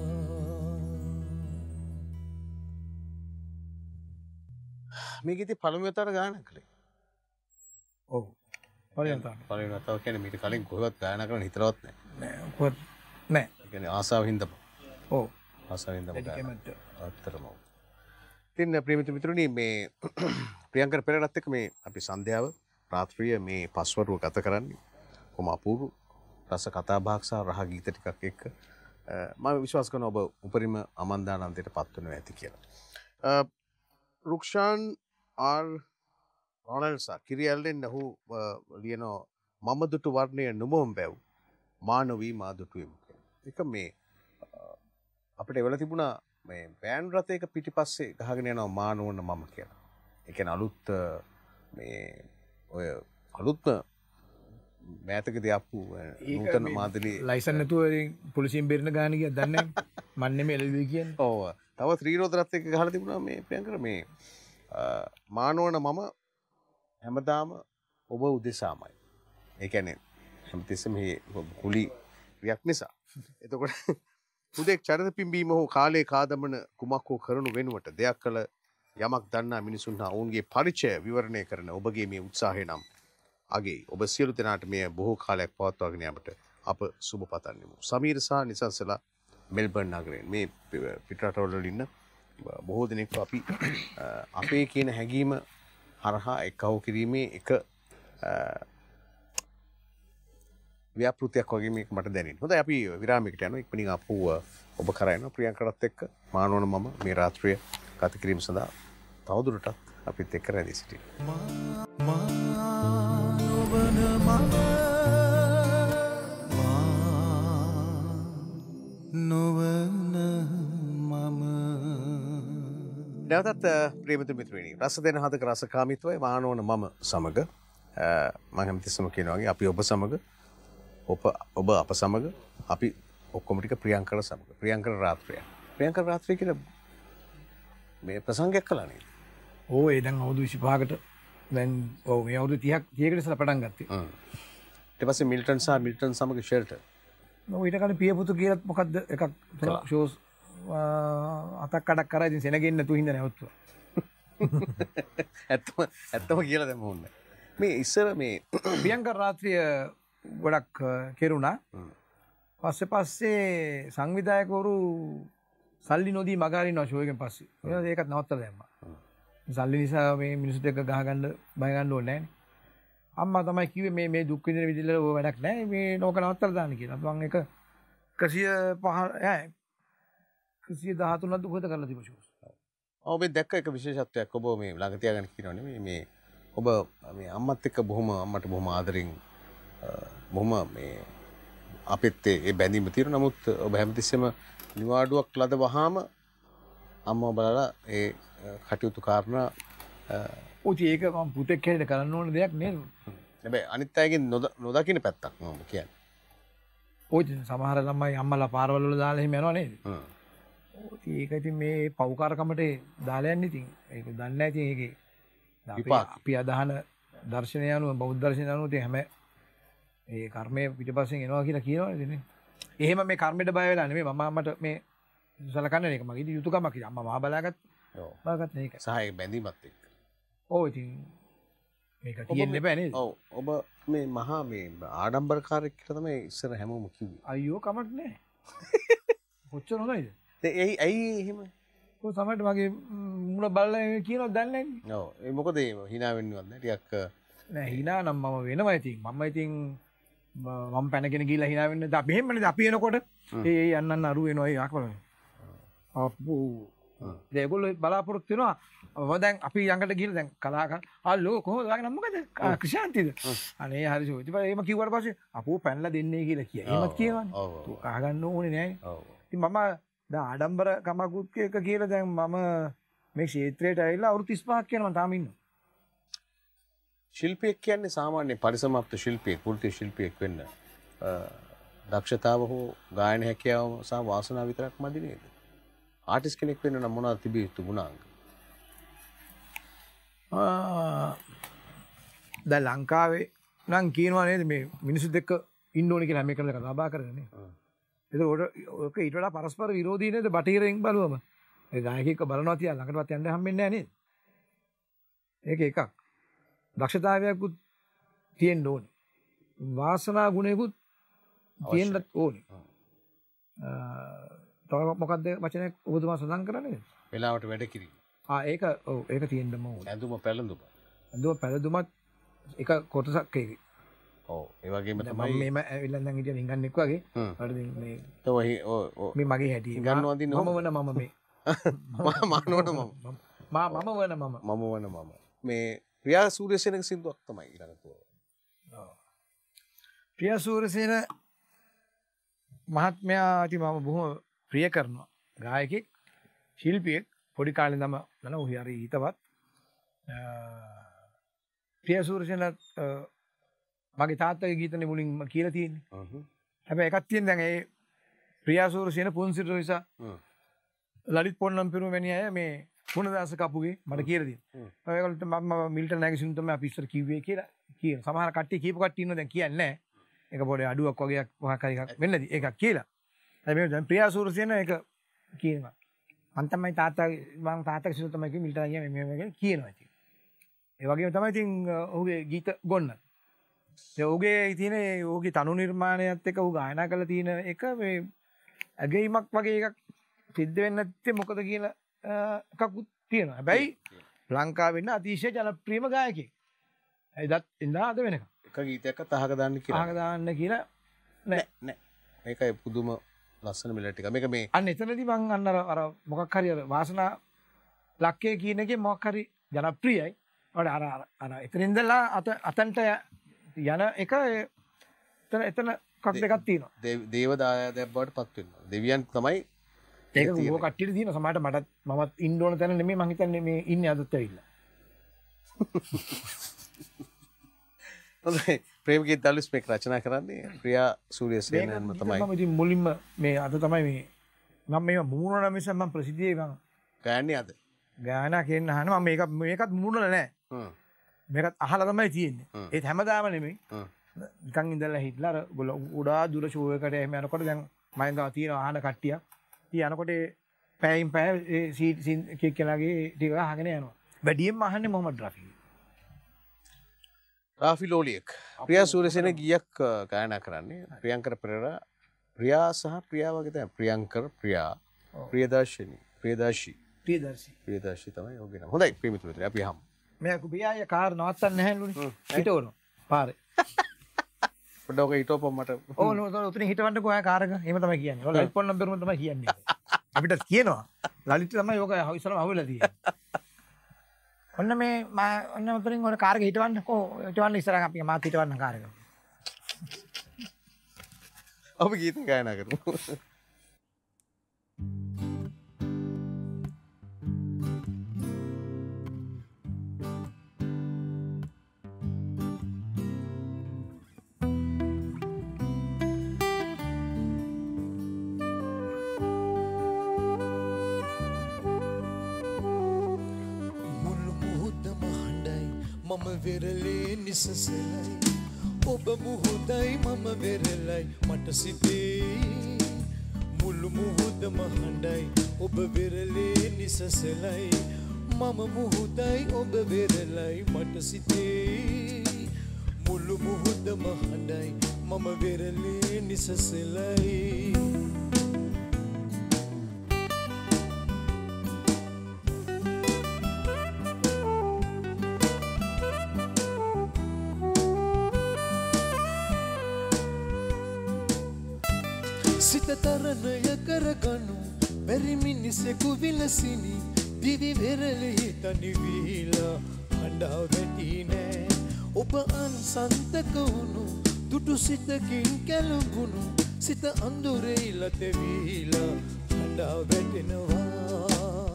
මේක ඉතින් පළවෙනි වතාවට ගායනා කළේ. ඔව්. පළවෙනි වතාව කියන්නේ මීට කලින් කොහෙවත් ගායනා කරන්න හිතලවත් නැහැ. නෑ කොහොත් නෑ. ඒ කියන්නේ ආසාව හින්දාම. ඔව්. ආසාව හින්දාම ගායනා. එඩිකමෙන්ට්. අත්‍තරම. ඉතින් ප්‍රේමිත මිතුරුනි මේ ප්‍රියංකර පෙරේරාත් එක්ක මේ අපි සන්ධ්‍යාව රාත්‍රිය මේ පස්වරුව ගත කරන්නේ. කොහොම අපූර්ව රස කතා බහක් සහ රහ ගීත ටිකක් එක්ක මම විශ්වාස කරනවා ඔබ උපරිම අමන්දානන්දයට පත් වෙනවා ඇති කියලා. රුක්ෂාන් ආර් රොනල්සා කිරියල්ලෙන් ඔහු ලියනවා මම දුටු වර්ණය නුඹම බැව් මානවී මා දුටුවෙමු කියලා. ඒක මේ අපිට එවලා තිබුණා මේ වෑන් රථයක පිටිපස්සේ ගහගෙන යනවා මානවන මම කියලා. ඒ කියන්නේ අලුත් මේ ඔය අලුත්ම මෑතකදී ආපු නූතන මාදලි ලයිසන් නැතුව පොලිසියෙන් බෙරන ගාන ගියා දන්නේ නැහැ. මන් නෙමෙයි එළවලු කියන්නේ. ඔව්. තව ත්‍රිරෝද රථයක ගහලා තිබුණා මේ ප්‍රියංකර මේ මානවන මම හැමදාම ඔබ උදෙසාමයි. ඒ කියන්නේ හැමතිස්සෙම මේ කුලි ක්‍රියාවක් නිසා. එතකොට උදෙක් චරිත පිම්බීම හෝ කාලේ කාදමන කුමක් හෝ කරනු වෙනුවට දෙයක් කළ යමක් දන්නා මිනිසුන් හා ඔවුන්ගේ පරිචය විවරණය කරන ඔබගේ මේ උත්සාහය නම් අගේ ඔබ සියලු දෙනාට මේ බොහෝ කාලයක් පවත්වාගෙන යාමට අප සුබ පතන්නෙමු. සමීර සහ නිසංසලා මෙල්බර්න් නගරයෙන් මේ පිටරටවල ඉන්න බොහෝ දෙනෙක් අපි අපේ කියන හැඟීම හරහා එක්කව කිරීමේ එක ව්‍යාපෘතියක් වගේ මේක මට දැනෙනවා. හොඳයි අපි විරාමයකට යනවා. ඉක්මනින් අපුව ඔබ කරා යනවා ප්‍රියංකරත් එක්ක මානවන මම මේ රාත්‍රිය ගත කිරීම සඳහා තවදුරටත් අපිත් එක්ක රැඳී සිටිනවා. නැවතත් ප්‍රේමිත මිත්‍රයනි රස දෙන හදක රසකාමීත්වය මානවන මම සමග මම හැමතිස්සම කියනවා වගේ අපි ඔබ සමග ඔබ අප සමග අපි ඔක්කොම ටික ප්‍රියංකර සමග ප්‍රියංකර රාත්‍රිය කියලා මේ ප්‍රසංගයක් කළා නේද? ඕ ඒ දැන් අවුරුදු 25කට දැන් ඔව් මේ අවුරුදු 30කට ඉස්සලා පටන් ගත්තේ. ඊට පස්සේ මිල්ටන් සහ මිල්ටන් සමග ෂෙල්ටර්. ඔව් ඊට කලින් පියපුතු කියලාත් මොකද්ද එකක් ෂෝස් අතක් කඩක් කරා ඉතින් සෙනගෙන්න නැතුව හින්දා නැවතුවා. ඇත්තම කියලා දැම්ම ඕනේ. මේ ඉස්සර මේ ප්‍රියංකර රාත්‍රිය ගොඩක් කෙරුණා. පස්සේ සංවිධායකවරු සල්ලි නොදී මගහරිනවා ෂෝ එකෙන් පස්සේ. ඒකත් නවත්තලා දැම්මා. සල්ලි නිසා මේ මිනිස්සුත් එක්ක ගහගන්න බය ගන්න ඕනේ නැහැ නේ. අම්මා තමයි කිව්වේ මේ දුක් විඳින විදිහට ඕක වැඩක් නැහැ. මේ නෝක නවත්තලා දාන්න කියලා. මම එක 105 113ක් දුකද කරලා තිබුණා ෂෝස්. ඔබ දැක්ක එක විශේෂත්වයක් ඔබ මේ ළඟ තියාගෙන කියනවා නෙමෙයි මේ ඔබ මේ අම්මත් එක්ක අම්මට බොහොම ආදරෙන් බොහොම මේ අපිත් ඒ බැඳීම තියෙනවා. නමුත් ඔබ හැමතිස්සෙම නිවාඩුවක් ලද වහාම අම්මව බලලා ඒ කටයුතු කාරණා ඔය ඒක මම පුතෙක් හැටියට කරන්න ඕන දෙයක් නේද? හැබැයි අනිත් අයගෙන් නොදකින්න පැත්තක් මම කියන්නේ. ඔය සමහර ළමයි අම්මලා පාරවල් වල දාලා එහෙම යනවා නේද? ඒක ඉතින් මේ පව්කාරකමට දාලා යන්නේ ඉතින් ඒක දන්නේ නැහැ ඉතින් ඒකේ අපි අදහන දර්ශනය අනුව බෞද්ධ දර්ශනය අනුව ඉතින් හැම ඒ කර්මය පිටපස්සෙන් එනවා කියලා කියනවනේ ඉතින්. එහෙම මේ කර්මයට බය වෙලා නෙමෙයි මම අම්මට මේ සලකන්නේ ඒක මගේ යුතුයකමක් ඉතින් අම්මා මා බලාගත් බලාගත් මේක. සහ ඒ බැඳීමත් එක්ක. ඔව් ඉතින් මේක තියෙන්න බෑ නේද? ඔව් ඔබ මේ මහා මේ ආඩම්බරකාරයෙක් කියලා තමයි ඉස්සර හැමෝම කිව්වේ. අයියෝ කමක් නැහැ. කොච්චර හොඳයිද? ඇයි එහෙම? ඔය සමහරට මගේ මුණ බලලා කියනවා දන්නේ නැහැ. ඔව් ඒ මොකද ඒ hina වෙන්නවත් නෑ ටිකක් නෑ hina නම් මම වෙනවා ඉතින්. මම ඉතින් මම පැනගෙන ගිහලා hina වෙන්න අපි එහෙමනේ අපි එනකොට ඒ යන්නන්න අරු වෙනවා ඒ ආකවල. අප්පු ඒගොල්ලෝ බලාපොරොත්තු වෙනවා. මම දැන් අපි ළඟට ගිහලා දැන් කලාකාර හලෝ කොහොමද ඔයාගේ නම මොකද? ක්‍රිෂාන්තිද? අනේ හරි ෂෝ. ඉතින් එහෙම කිව්වට පස්සේ අපෝ පැනලා දෙන්නේ කියලා කියයි. එහෙමත් කියනවනේ. ඔව්. අහගන්න ඕනේ නෑ. ඔව්. ඉතින් මම දැන් ආඩම්බර කමකුත් එක කියලා දැන් මම මේ ක්ෂේත්‍රයට ඇවිල්ලා අවුරුදු 35ක් යනවා තාම ඉන්නවා. ශිල්පියෙක් කියන්නේ සාමාන්‍ය පරිසමාප්ත ශිල්පියෙක්, වෘත්ති ශිල්පියෙක් වෙන්න දක්ෂතාව හෝ ගායන හැකියාව සහ වාසනාව විතරක් මදි නේද? ආටිස්ට් කෙනෙක් වෙන්න නම් මොනවද තිබිය යුතු ගුණාංග? දැන් ලංකාවේ නම් කියනවා නේද මේ මිනිස්සුත් එක්ක ඉන්න ඕනේ කියලා හැම එකම කතා කරන්නේ. ඒක ඊට වඩා පරස්පර විරෝධී නේද බටහිරින් බලුවම. ඒ ගායකයෙක්ව බලනවා තියා ළඟටවත් යන්න හම්බෙන්නේ නැහැ නේද? ඒක එකක්. දක්ෂතාවයකුත් තියෙන්න ඕනේ. වාසනා ගුණයකුත් තියෙන්න ඕනේ. තව මොකක්ද වචනයක් ඔබතුමා සඳහන් කරන්නේ? වෙලාවට වැඩ කිරීම. ඒක ඔව් ඒක තියෙන්නම ඕනේ. ඇඳුම පැළඳුම. ඇඳුම පැළඳුමත් එක කොටසක් ඒකේ. ඔව් ඒ වගේම තමයි මම මේම ඇවිල්ලා දැන් හිටිය නිකන්ෙක් වගේ. මට මේ මේ මගේ හැටි. ගන්නවා දින මම වන මම මේ. මම වන මම. මේ ප්‍රියා සූර්යසේනගේ සින්දුවක් තමයි ඊළඟට. ඔව්. ප්‍රියා සූර්යසේන මහත්මයා ඉතින් මම බොහොම ප්‍රිය කරනවා. ගායකෙක්, ශිල්පියෙක් පොඩි කාලේ ඉඳන්ම නන ඔහි හරි හිතවත්. ප්‍රියා සූර්යසේන මගේ තාත්තගේ ගීතනේ මුලින්ම කියලා තියෙන්නේ. හැබැයි එකක් තියෙන දැන් ඒ ප්‍රියා සූර්යසේන පුන්සිට නිසා ලලිත් පොන්නම් පිරුම වැනි අය මේ ගුණදාස කපුගේ මට කියලා දෙනවා. ඒගොල්ලන්ට මම මිල්ටන් නැගිසින් තමයි අපි ඉස්සර කිව්වේ කියලා කියන. සමහර කට්ටිය කීප කට්ටිය ඉන්නවා දැන් කියන්නේ නැහැ. ඒක පොඩි අඩුවක් වගේ මොකක් හරි එකක් වෙන්නදී ඒකක් කියලා. හැබැයි දැන් ප්‍රියා සූර්යසේන ඒක කියනවා. මම තමයි තාත්තා කිසිම තමයි කිව්වේ මිල්ටන් අයියා මේ කියනවා ඉතින්. ඒ වගේම තමයි ඉතින් ඔහුගේ ගීත ගොන්න. ඒ ඔහුගේ තියෙන ඔහුගේ තනු නිර්මාණයත් එක්ක ඔහු ගායනා කරලා තියෙන එක මේ ඇගීමක් වගේ එකක් සිද්ධ වෙන්නේ නැත්තේ මොකද කියලා එකකුත් තියෙනවා. හැබැයි ලංකාවේ ඉන්න අතිශය ජනප්‍රියම ගායකයෙක්. එදත් ඉඳලා අද වෙනකම්. එක ගීතයක්වත් අහක දාන්න කියලා. අහක දාන්න කියලා නෑ. මේකයි පුදුම ලස්සන මෙලඩි ටික. මේක මේ අන්න එතනදී මං අන්න අර මොකක් හරි අර වාසනා ලක්කේ කියන එකේ මොකක් හරි ජනප්‍රියයි. අර එතන ඉඳලා අතන්ට යන එක එතන කක් දෙකක් තියෙනවා. දේව දායාදයක් බවට පත් වෙනවා. දෙවියන් තමයි ඒක උඹ කට්ටියට තියෙන සමහරට මමත් ඉන්න ඕන තැන නෙමෙයි මං හිතන්නේ මේ ඉන්නේ අදත් ඇවිල්ලා. හොඳයි ප්‍රේම ගීත දලුස් මේක රචනා කරන්නේ ප්‍රියා සූර්යසේනම තමයි. මම ඉතින් මුලින්ම මේ අද තමයි මේ මම මේව මුමුණන නිසා මම ප්‍රසිද්ධියේ මම ගායන්නේ අද. ගායනා කියන අහන මම මේකත් මුමුණන නෑ. මේකත් අහලා තමයි තියෙන්නේ. ඒත් හැමදාම නෙමෙයි. නිකන් ඉඳලා හිටලා අර උඩා දුර ෂෝ එකට එහෙම යනකොට දැන් මම ඉඳලා තියෙන අහන කට්ටියක්. ඉතින් යනකොට පැයින් පැය ඒ සීන් එකක් කියලාගේ ටික අහගෙන යනවා. වැඩියෙන්ම අහන්නේ මොහමඩ් රෆි. රාෆි ලෝලියෙක්. ප්‍රියා සූර්යසේන ගීයක් ගායනා කරන්නේ ප්‍රියංකර පෙරේරා. ප්‍රියා සහ ප්‍රියා වගේ තමයි. ප්‍රියංකර ප්‍රියා ප්‍රියදර්ශිනී ප්‍රියදර්ශි තමයි ඔගේ නම. හොඳයි ප්‍රේමිතුමනි අපි යමු. මේ කුපියාය කාර් නවත්තන්න නැහැලුනේ. හිටවනවා. පාරේ. පොඩ්ඩක් හිටවපම් මට. ඔව් නෝ උතන හිටවන්නකෝ ආ කාර් එක. එහෙම තමයි කියන්නේ. ඔය ලයිට් ෆෝන් නම්බර් තමයි කියන්නේ. අපිට කියනවා ලලිත තමයි යෝග ඉස්සරම අහුවෙලා තියෙන්නේ. ඔන්න මේ ඔන්න උතරින් ඔය කාර් එක හිටවන්නකෝ හිටවන්න ඉස්සරහ අපි මාත් හිටවන්න කාර් එක. අපි ගීත ගායනා කරමු. මම වෙරළේ නිසසලයි ඔබ මුහුදයි මම වෙරළයි මට සිතේ මුළු මුහුදම හඬයි ඔබ වෙරළේ නිසසලයි මම මුහුදයි ඔබ වෙරළයි මට සිතේ මුළු මුහුදම හඬයි මම වෙරළේ නිසසලයි සිත තරණය කරගනු බැරි මිනිසෙකු විලසිනි දිවි වෙරළෙහි තනිවීලා හඬා වැටි නෑ ඔබ අන්සන්තක වුණු දුටු සිතකින් කැළඹුණු සිත අඳුරේ ලතවීලා හඬා වැටෙනවා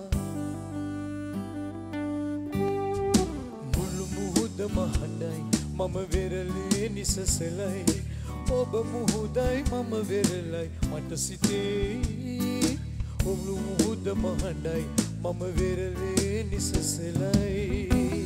මුළු මුහුදම හඬයි මම වෙරළේ නිසසලයි ඔබ මුහුදයි මම වෙරළයි මට සිතේ ඔබු මුහුදම හඬයි මම වෙරළේ නිසසලයි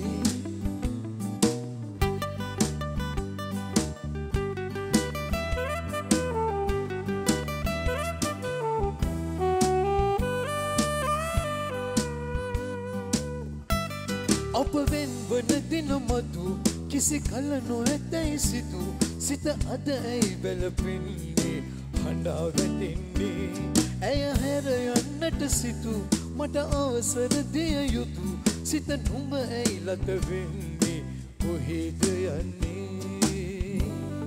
අප වෙන්වන දින මතු කිසි කල නොඇතැයි සිතු සිත අද ඇයි වැළපෙන්නේ හඬා වැටෙන්නේ ඇය හැර යන්නට සිතු මට අවසර දිය යුතු සිත නුඹ ඇයි ලත වෙන්නේ කොහෙද යන්නේ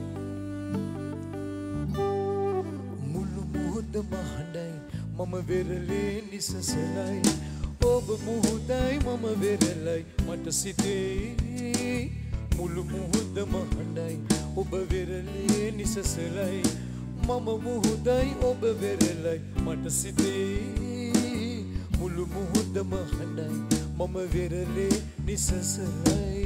මුළු මුහුදම හඬයි මම වෙරළේ නිසසලයි ඔබ මුහුදයි මම වෙරළයි මට සිතේ මුළු මුහුදම හඬයි ඔබ වෙරළේ නිසසලයි මම මුහුදයි ඔබ වෙරළයි මට සිතේ මුළු මුහුදම හඬයි මම වෙරළේ නිසසලයි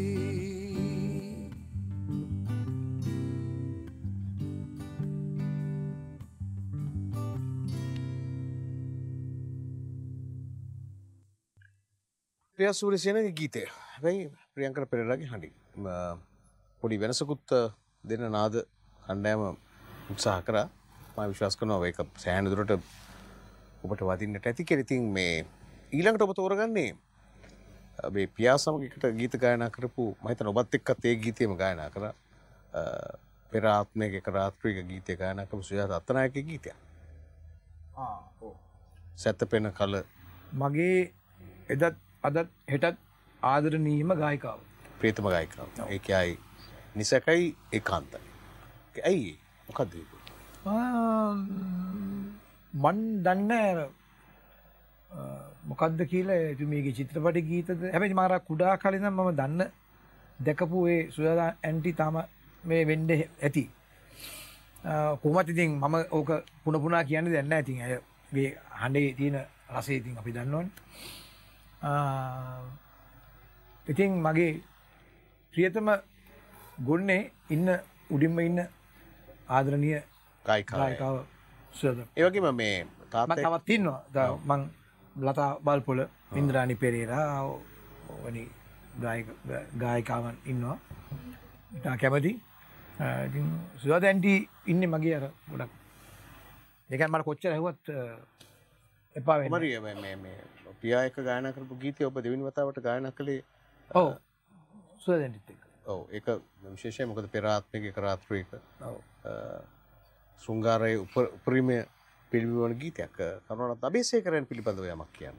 ප්‍රියා සූරියසේනගේ ගීතය. හැබැයි ප්‍රියංකර පෙරේරාගේ හඬින් පොඩි වෙනසකුත් දෙන නාද කණ්ඩායම උත්සාහ කරා. මම විශ්වාස කරනවා ඒක සෑහෙන දුරට ඔබට වදින්නට ඇති කියලා. ඉතින් මේ ඊළඟට ඔබ තෝරගන්නේ මේ පියා සමග එකට ගීත ගායනා කරපු මම හිතන ඔබත් එක්කත් ඒ ගීතයම ගායනා කරා. පෙර ආත්මයක එක රාත්‍රියක ගීතය ගායනා කරපු සුජාත අත්තනායකගේ ගීතයක්. ඔව්. සැතපෙන කල මගේ එදත් අදත් හෙටත් ආදරණීයම ගායිකාව. ප්‍රේතම ගායිකාව. ඒකයි නිසකයි ඒකාන්තයි. ඇයි මොකක්ද ඒක? මන් දන්නේ මොකද්ද කියලා එතුමියගේ චිත්‍රපට ගීතද හැබැයි මාර කුඩා කාලේ ඉඳන් මම දන්න දැකපු ඒ සුජාතා ඇන්ටි තාම මේ වෙන්න ඇති. කොහොමද ඉතින් මම ඕක පුන පුනා කියන්නේ දැන් නැහැ. ඉතින් අය මේ හඬේ තියෙන රසය ඉතින් අපි දන්නවනේ. ඉතින් මගේ ප්‍රියතම ගොන්නේ ඉන්න උඩින්ම ඉන්න ආදරණීය ගායිකාව සුජාතා. ඒ වගේම මේ තාත්තා තවත් ඉන්නවා. මං ලතා බල්පොල ඉන්ද්‍රානි පෙරේරා වනි ගායිකාවන් ඉන්නවා. ඉතා කැමති. ඉතින් සුජාතා ඇන්ටි ඉන්නේ මගේ අර ගොඩක්. ඒකෙන් මට කොච්චර ඇහුවත් එපා වෙන්නේ. මරිය මේ පියා එක ගායනා කරපු ගීතය ඔබ දෙවෙනි වතාවට ගායනා කළේ. ඔව්. සුජාතා ඇන්ටිත් එක්ක. ඔව් ඒක විශේෂයි මොකද පෙර ආත්මික එක රාත්‍රියක. ඔව්. ශෘංගාරයේ උපරිමය පිළිබිඹවන ගීතයක්. කරුණාරත්න අබේසේකරයන් පිළිබඳව යමක් කියන්න.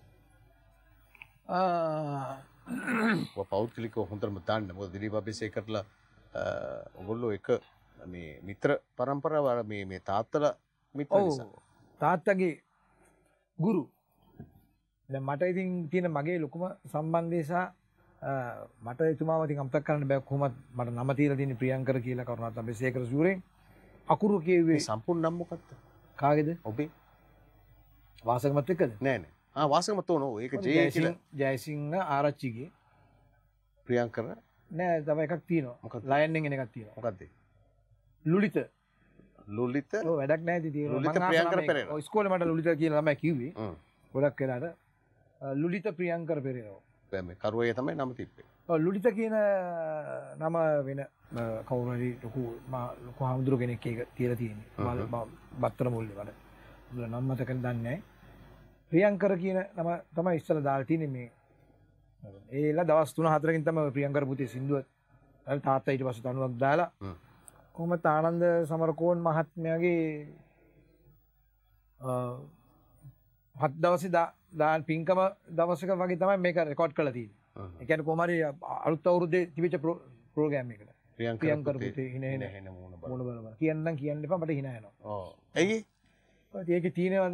ඔබ පෞද්ගලිකව හොඳටම දන්න. මොකද දිලීප් අබේසේකර්ලා ඔයගොල්ලෝ එක මේ මිත්‍ර පරම්පරාව මේ තාත්තලා මිත්‍ර නිසා. තාත්තගේ ගුරු. දැන් මට ඉතින් තියෙන මගේ ලොකුම සම්බන්ධය සහ මට එතුමාව ඉතින් අමතක කරන්න බෑ කොහොමද මට නම තියලා තියෙන්නේ ප්‍රියංකර කියලා කරුණාරත්න බෙසේකර සූරෙන්. අකුරු කියෙව්වේ සම්පූර්ණ නම් මොකක්ද? කාගේද? ඔබේ වාසකමත් එක්කද? නෑ නෑ. වාසකමත් ඕනෝ. ඒක ජේ කියලා. ජයසිංහ ආරච්චිගේ ප්‍රියංකර නෑ තව එකක් තියෙනවා. මොකක්ද? ලයන් එකෙන් එකක් තියෙනවා. මොකක්ද? ලුලිත. ලුලිත. ඔව් වැඩක් නැහැ ඉතින් තියෙනවා. ලුලිත ප්‍රියංකර පෙරේරා. ඔය ඉස්කෝලේ මට ලුලිත කියලා ළමයි කිව්වේ. ගොඩක් වෙලාට ලුලිත ප්‍රියංකර පෙරේරා. දැන් මේ කරුවේ තමයි නම තිබ්බේ. ඔව් ලුලිත කියන නම වෙන කවුරු හරි ලොකු හාමුදුරු කෙනෙක් ඒක තියලා තියෙන්නේ. බත්තර මුල්ලේ වල. නම් මතක දන්නේ නැහැ. ප්‍රියංකර කියන නම තමයි ඉස්සලා දාලා තියෙන්නේ මේ. ඒලා දවස් 3-4කින් තමයි ප්‍රියංකර පුතේ සින්දුව තාත්තා ඊට පස්සේ තනුවක් දාලා කොහොමද ආනන්ද සමරකෝන් මහත්මයාගේ හත් දවසේ දාන පින්කම දවසක වගේ තමයි මේක රෙකෝඩ් කරලා තියෙන්නේ. ඒ කියන්නේ කොහොම හරි අලුත් අවුරුද්දේ තිබිච්ච ප්‍රෝග්‍රෑම් එකකට. ප්‍රියංකර පුතේ හින මොන බලන්න කියන්න එපා මට හිනා යනවා. ඔව්. ඇයි? ඒකේ තියෙනවද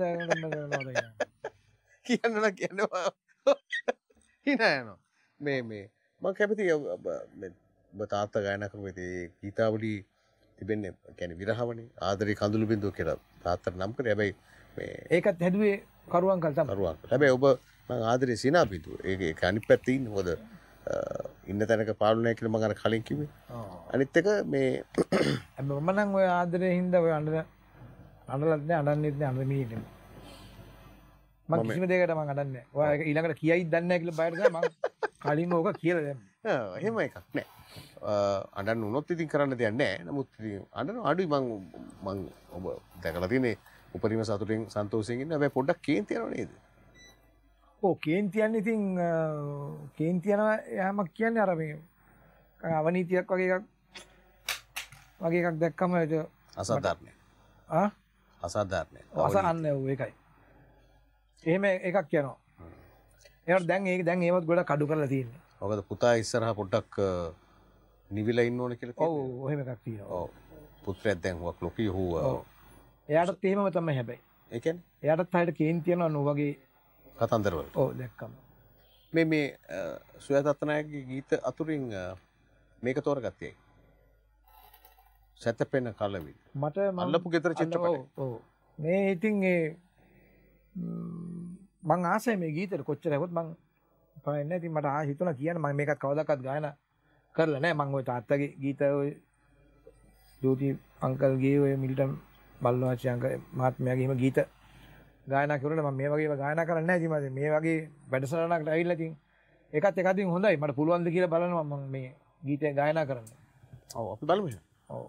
කියන්නවා. හිනා යනවා. මේ මම කැමති ඔබ තාත්තා ගායනා කරුවේ ඒ ගීතාවලි තිබෙන්නේ කියන්නේ විරහවනේ ආදරේ කඳුළු බින්දුව කියලා තාත්තට නම් කරේ. හැබැයි මේ ඒකත් හැදුවේ කරුවන්කල් තමයි. කරුවන්කල්. හැබැයි ඔබ මම ආදරේ සිනා බින්දුව. ඒක අනිත් පැත්තේ ඉන්නේ. මොකද ඉන්න තැනක පාළුනේ නැහැ කියලා මම අර කලින් කිව්වේ. අනිත් එක මේ මම නම් ඔය ආදරේ හින්දා ඔය අඬලත් නෑ අඬන්නෙත් නෑ අඬමීනේ. මම කිසිම දෙයකට මම අඬන්නේ නෑ. ඔයා ඊළඟට කියයිද දන්නේ නෑ කියලා බයර ගියා මම කලින්ම ඕක කියලා දැම්මේ. එහෙම එකක් නෑ. අඬන්න උනොත් ඉතින් කරන්න දෙයක් නෑ. නමුත් ඉතින් අඬන අඩුයි මං ඔබ දැකලා තියෙන්නේ උපරිම සතුටින් සන්තෝෂයෙන් ඉන්න. හැබැයි පොඩ්ඩක් කේන්ති යනවා නේද? ඔව් කේන්ති යන්නේ ඉතින් කේන්ති යනවා යමක් කියන්නේ අර මේ අවනීතියක් වගේ එකක් දැක්කම අසාධාරණයි. අසාධාරණයි. අසහන්නේ ඔව් ඒකයි. එහෙම එකක් යනවා. ඒකට දැන් ඒවත් ගොඩක් අඩු කරලා තියෙන්නේ. මොකද පුතා ඉස්සරහා පොඩ්ඩක් නිවිලා ඉන්න ඕන කියලා ඔව් එහෙම එකක් තියෙනවා. ඔව් පුත්‍රයෙක් දැන් හුවක් ලොකී හුව. එයාටත් එහෙමම තමයි හැබැයි. ඒ කියන්නේ එයාටත් හරියට කේන්ති යනවා නෝ වගේ කතන්දරවල. ඔව් දැක්කම. මේ සුවයදත්තනායකගේ ගීත අතුරින් මේක තෝරගත්තේ. සැතපෙන කලවිල්. මට අල්ලපු ගෙදර චිත්‍රපටය. ඔව්. මේ ඉතින් මං ආසයි මේ ගීතෙට කොච්චර හැවොත් මං පයින්නේ. ඉතින් මට හිතුණා කියන්න මම මේකත් කවදාකවත් ගායනා කරලා නැහැ. මං ওই තාත්තගේ ගීත ඔය ජෝති අංකල්ගේ ඔය මිල්ටන් බල්ලෝචි අංකල් මහත්මයාගේ එහෙම ගීත ගායනා කරුණා. මම මේ වගේ ඒවා ගායනා කරන්නේ නැහැ. ඉතින් මම මේ වගේ වැඩසටහනකට ඇවිල්ලා ඉතින් ඒකත් එක අතින් හොඳයි. මට පුළුවන් ද කියලා බලනවා මම මේ ගීතය ගායනා කරන්න. ඔව් අපි බලමු. ඔව්.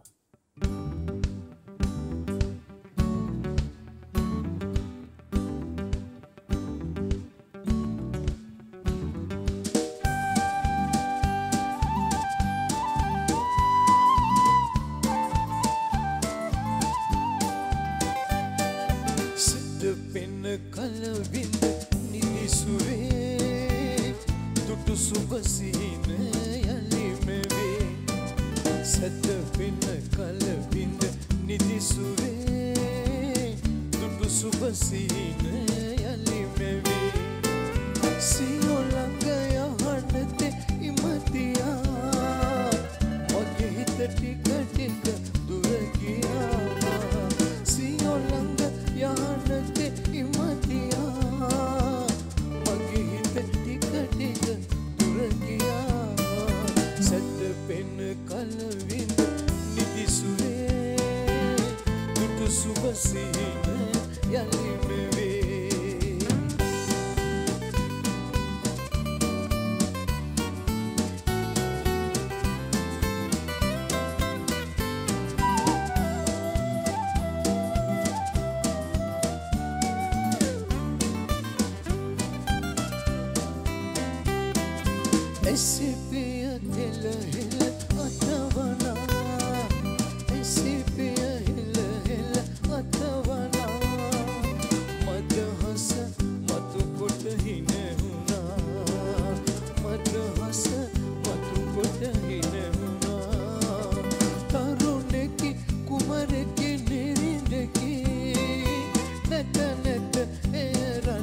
කලවින්ද නිදිසුවේ දුටු සුබසිහින යලිමවේ සැත පින්න කලවින්ද නිදිසුවේ දුටු සුබසිහින යලිමවේ සියෝ ළඟ යහනතේ ඉමතියා මගේ හිත ටික ටික දුර ගියා සියෝ ළඟ යහනතේ සුබසිහින යලිමවේ එසිපිය තෙල හෙල අතවනා එසිපිය මදහස මතු කොට හිනවුණා මදහස මතු කොට හිනවුණා තරුණෙකි කුමරෙකි නිරිඳකි නැත නැත එය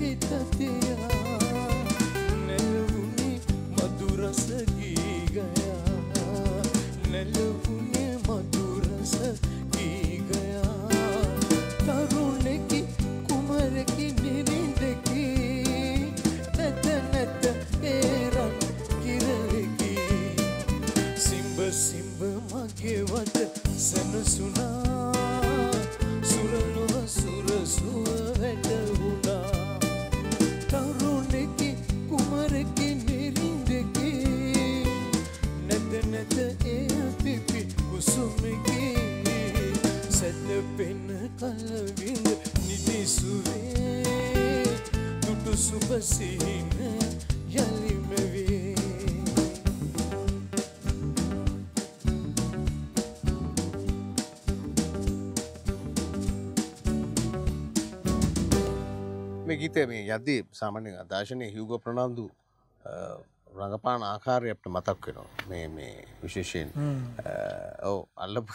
තතියා නැලුනේ මధుරස ගී ගයා නැලුනේ මధుරස ගී ගයා තරුණෙකි කුමරෙකි නිරින්දෙකි නැත නැත ඒරන් කිරවෙකි සිම්බ සිම්බ මගේ වට සනසුනා සුරලුව සුරසුව වැටුණා තරුණෙකි කුමරෙකි නිරින්දෙකි නැත නැත එය පිපි කුසුමෙකි සැතපෙන කලවිඳ නිදිසුවේ දුටු සුබ සිහින යලිම වේ මේ ගීතය මේ යද්දී සාමාන්‍යයෙන් දාර්ශනික හියුගෝ ප්‍රනාන්දු රංගපාන ආකාරය අපිට මතක් වෙනවා මේ විශේෂයෙන් ඔව් අල්ලපු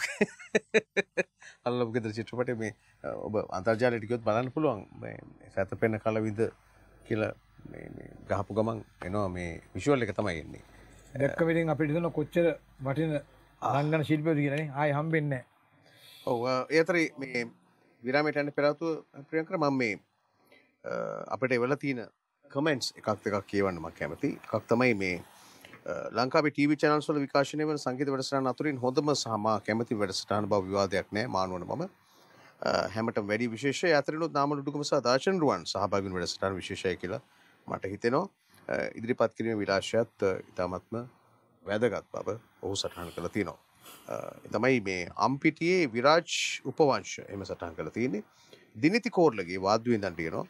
ගෙදර චිත්‍රපටයේ මේ ඔබ අන්තර්ජාලයට ගියොත් බලන්න පුළුවන් මේ සැතපෙන කලවිද කියලා මේ ගහපු ගමන් එනවා මේ විෂුවල් එක තමයි එන්නේ දැක්ක විදිහින් අපිට හිතන කොච්චර වටින රංගන ශිල්පියෝද කියලා නේ ආයි හම්බෙන්නේ නැහැ ඔව් ඒ අතරේ මේ විරාමයට යන්න පෙර ආතුව ප්‍රියංකර මම මේ අපිට එවලා තියෙන කමෙන්ට්ස් එකක් දෙකක් කියවන්න මම කැමතියි. එකක් තමයි මේ ලංකාවේ ටීවී channels වල විකාශනය වන සංගීත වැඩසටහන් අතරින් හොඳම සහ මා කැමති වැඩසටහන බව විවාදයක් නැහැ මානවන මම. හැමතෙම වැඩි විශේෂය අතරිනුත් නාමලුඩුකම සහ දාර්ශන රුවන් සහභාගී වෙන වැඩසටහන විශේෂයි කියලා මට හිතෙනවා. ඉදිරිපත් කිරීමේ විලාසයත් ඉතාමත්ම වැදගත් බව ඔහු සටහන් කරලා තියෙනවා. තමයි මේ අම්පිටියේ විරාජ් උපවංශ එහෙම සටහන් කරලා තියෙන්නේ. දිනිති කෝර්ලගේ වාද්‍ය වින්දන් තියෙනවා.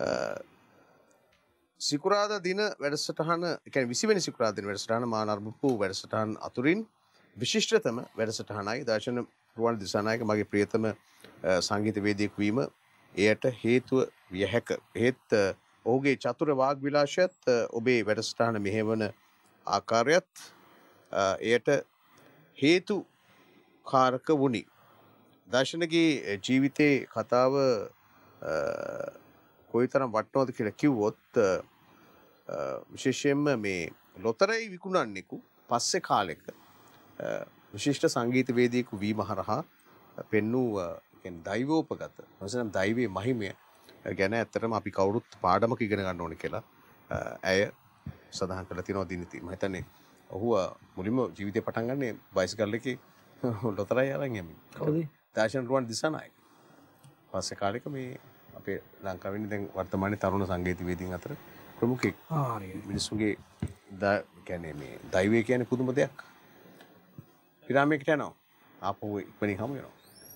සිකුරාදා දින වැඩසටහන කියන්නේ 20 වෙනි සිකුරාදා දින වැඩසටහන මා නරඹපු වැඩසටහන් අතුරින් විශිෂ්ටතම වැඩසටහනයි දාර්ශන රුවන් දිසානායක මගේ ප්‍රියතම සංගීත වේදිකයෙකු වීම එයට හේතුව විය හැක. ඒත් ඔහුගේ චතුර වාග් විලාසයත් ඔබේ වැඩසටහන මෙහෙවන ආකාරයත් එයට හේතු කාරක වුණි. දාර්ශනගේ ජීවිතේ කතාව කොයිතරම් වටනවද කියලා කිව්වොත් විශේෂයෙන්ම මේ ලොතරැයි විකුණන්නෙකු පස්සේ කාලෙක විශිෂ්ට සංගීත වේදිකයෙකු වීම හරහා පෙන්වූ කියන්නේ දෛවෝපගත නැසනම් දෛවයේ මහිමය ගැන ඇත්තටම අපි කවුරුත් පාඩමක ඉගෙන ගන්න ඕනේ කියලා ඇය සඳහන් කරලා තියෙනවා දිනිති. මම හිතන්නේ ඔහු මුලින්ම ජීවිතේ පටන් ගන්නේ බයිසිකල් එකේ ලොතරැයි අරන් යමින්. කවුද? දාර්ශන රුවන් දිසානායක. පස්සේ කාලෙක මේ අපේ ලංකාවේ දැන් වර්තමානයේ තරුණ සංගීත වේදීන් අතර ප්‍රමුඛෙක්. මිනිස්සුගේ කියන්නේ මේ දෛවය කියන්නේ පුදුම දෙයක්. විරාමයකට යනවා. ආපහු ඉක්මනින් හමු වෙනවා.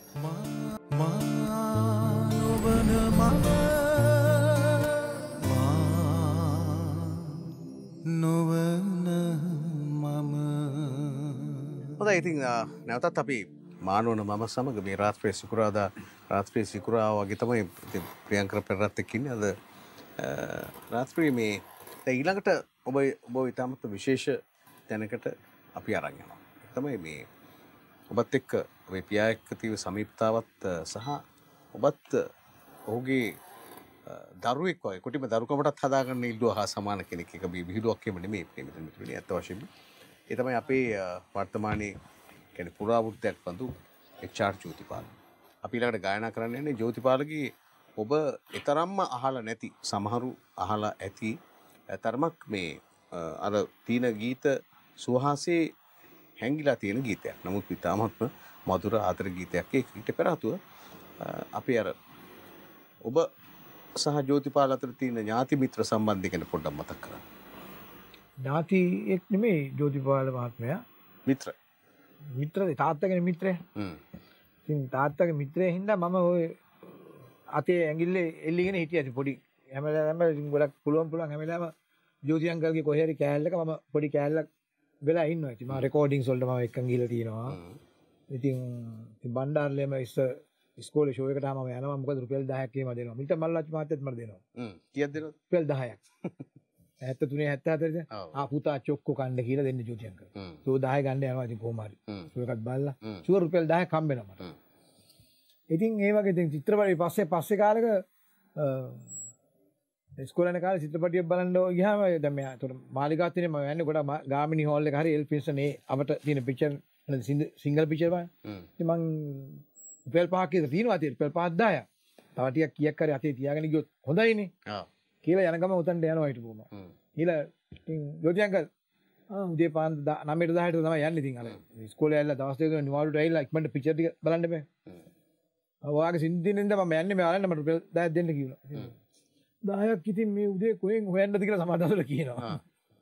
හොඳයි ඉතින් නැවතත් අපි මානවන මම සමග මේ රාත්‍රියේ සිකුරාදා රාත්‍රියේ සිකුරා වගේ තමයි ප්‍රියංකර පෙරරත් එක්ක ඉන්නේ අද රාත්‍රියේ මේ දැන් ඊළඟට ඔබ ඉතාමත් විශේෂ තැනකට අපි අරන් යනවා. තමයි මේ ඔබත් එක්ක ඔබේ පියා එක්ක තියෙන සමීපතාවත් සහ ඔබත් ඔහුගේ දරුවෙක් වගේ කොටිම දරුකමටත් හදාගන්න ඉල්ලුව හා සමාන කෙනෙක් එක විහිළුවක් කියම නෙමෙයි මෙතන ඇත්ත වශයෙන්ම ඒ තමයි අපේ වර්තමානයේ කියන්නේ පුරාවෘත්තයක් බඳු එච්.ආර්. ජෝතිපාල. අපි ඊළඟට ගායනා කරන්න යන්නේ ජෝතිපාලගේ ඔබ ඊතරම්ම අහලා නැති සමහරු අහලා ඇති තරමක් මේ අර තීන ගීත සුවහසේ හැංගිලා තියෙන ගීතයක්. නමුත් ඉතාමත්ම මధుර ආදර ගීතයක්. ඒකට පෙර ආතුව අපි අර ඔබ සහ ජෝතිපාල අතර තියෙන ඥාති මිත්‍ර සම්බන්ධය ගැන පොඩ්ඩක් මතක් කරන්න. ඥාති එක් නෙමෙයි ජෝතිපාල මහත්මයා. මිත්‍රද තාත්තගේ මිත්‍රය. ඉතින් තාත්තගේ මිත්‍රය හින්දා මම ඔය අතේ ඇඟිල්ලේ එල්ලීගෙන හිටියා පොඩි හැමදාම ගොඩක් පුළුවන් හැමදාම ජෝති අංකල්ගේ කොහේ හරි කෑල්ලක මම පොඩි කෑල්ලක් වෙලා ඉන්නවා. ඉතින් මම රෙකෝඩින්ග්ස් වලට මම එක්කන් ගිහලා තියෙනවා. ඉතින් බණ්ඩාරලේම ඉස්කෝලේ ෂෝ එකට මම යනවා. මොකද රුපියල් 10ක් එහෙම දෙනවා. මිට මල්ලාච්චි මහත්තයත් මට දෙනවා. කීයක් දෙනවද? රුපියල් 10ක්. 73 74ද පුතා චොක්කු කන්න කියලා දෙන්න ජෝති අංකල්. සෝ 10 ගන්න යනවා ඉතින් කොහොම හරි. ෂෝ එකක් බලලා ෂුවර් රුපියල් 10ක් හම්බ වෙනවා මට. ඉතින් ඒ වගේ දැන් චිත්‍රපටයේ පස්සේ කාලෙක ඉස්කෝලේ යන කාලේ චිත්‍රපටියක් බලන්න ගියාම දැන් මෙයා ඒතර මාලිගාවත් තියෙන මම යන්නේ ගොඩක් ගාමිණී හෝල් එක හරි එල්පින්සන් ඒ අපට තියෙන පික්චර් සිංගල් පික්චර් බලන්න. ඉතින් මං රුපියල් 5ක් කියලා තියෙනවා තියෙ රුපියල් 5000ක්. තව ටිකක් කීයක් හරි අතේ තියාගෙන ගියොත් හොඳයිනේ. ඔව්. කියලා යන ගම උතන්ට යනවා හිටපුවම. ඊළ ඉතින් යෝති අංකල් උදේ පාන්දර 9ට 10ට තමයි යන්නේ ඉතින් අර ඉස්කෝලේ ඇවිල්ලා දවස් දෙක තුන නිවාඩුවට ඇවිල්ලා ඉක්මනට පික්චර් ටික බලන්න බෑ. ඔයාගේ සින්දිනින්ද මම යන්නේ මේ බලන්න මට රුපියල් 10ක් දෙන්න කිව්වා. 10ක් ඉතින් මේ උදේ කොහෙන් හොයන්නද කියලා සමාදවල කියනවා.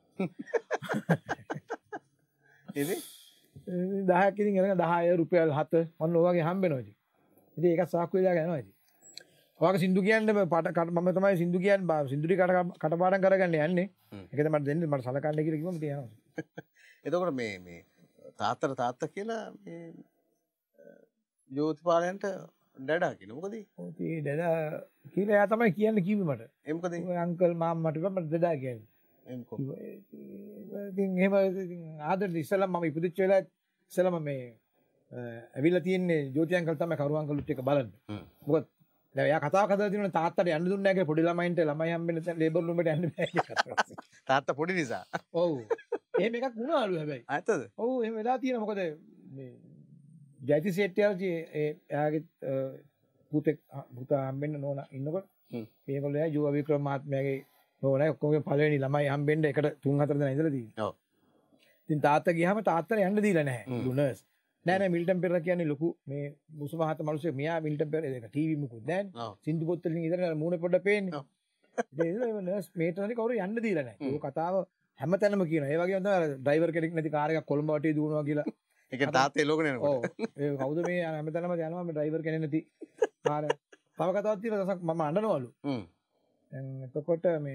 ඉතින් 10ක් ඉතින් එනක 10 රුපියල් 7 ඔන්න ඔයගේ හම්බෙනවා ඉතින්. ඉතින් ඒක සාක්කුවේ දාගෙන යනවා ඉතින්. ඔයාගේ සින්දු කියන්නේ මම තමයි සින්දු කියන්නේ සින්දුරි කටපාඩම් කරගන්න යන්නේ. ඒක තමයි මට දෙන්නේ මට සලකන්න කියලා කිව්වම ඉතින් යනවා. එතකොට මේ තාත්තා කියලා මේ ජෝතිපාලයන්ට ඩඩා කියන මොකද? ඒ ඩඩා කියලා එයා තමයි කියන්නේ කිව්වේ මට. ඒ මොකද? ඔය අංකල් මාමා මට කිව්වා මට ඩඩා කියන්නේ. ඉතින් එහෙම ඉතින් ආදරේ ඉස්සෙල්ලා මම ඉපදිච්ච වෙලාවේ ඉස්සෙල්ලාම මේ ඇවිල්ලා තියෙන්නේ ජෝති අංකල් තමයි කරු අංකල්ුත් එක්ක බලන්න. මොකද දැන් එයා කතාවක් හදලා තියෙනවා තාත්තට යන්න දුන්නේ නැහැ කියලා පොඩි ළමයින්ට ළමයි හම්බෙන්න ලේබර් රූම් එකට යන්න බෑ කියලා. තාත්තා පොඩි නිසා. ඔව්. එහෙම එකක් වුණාලු හැබැයි. ඇත්තද? ඔව් එහෙම වෙලා තියෙනවා මොකද මේ ජයති සෙට්ටියල්ගේ එයාගේ පුතා හම්බෙන්න නෝනා ඉන්නකොට ඒගොල්ලෝ එයා ජෝ වික්‍රම මහත්මයාගේ නෝනා ඔක්කොගේ පළවෙනි ළමයි හම්බෙන්න එකට 3-4 දෙනා ඉඳලා තියෙනවා. ඔව්. ඉතින් තාත්තා ගියාම තාත්තට යන්න දීලා නැහැ. ලුනර්ස්. නෑ මිල්ටන් පෙරේරා කියන්නේ ලොකු මේ මුසු මහත මිනිස්සෙක්. මෙයා මිල්ටන් පෙරේරා ඒක ටීවී මුකුත් නෑනේ. සින්දු පොත් වලින් ඉඳලා මූණ පොඩ්ඩක් පේන්නේ. ඉතින් ඒ නර්ස් මේටරි කවුරු යන්න දීලා නැහැ. ඒක කතාව හැමතැනම කියනවා. ඒ වගේම තමයි ඩ්‍රයිවර් කෙනෙක් නැති කාර් එකක් කොළඹ වටේ දුවනවා කියලා. ඒක තාත්තේ ලෝකේ නේනකොට. ඔව්. ඒ කවුද මේ හැමතැනම යනවා මේ ඩ්‍රයිවර් කෙනෙක් නැති කාර්. තව කතාවක් තියෙනවා දසක් මම අඬනවලු. දැන් එතකොට මේ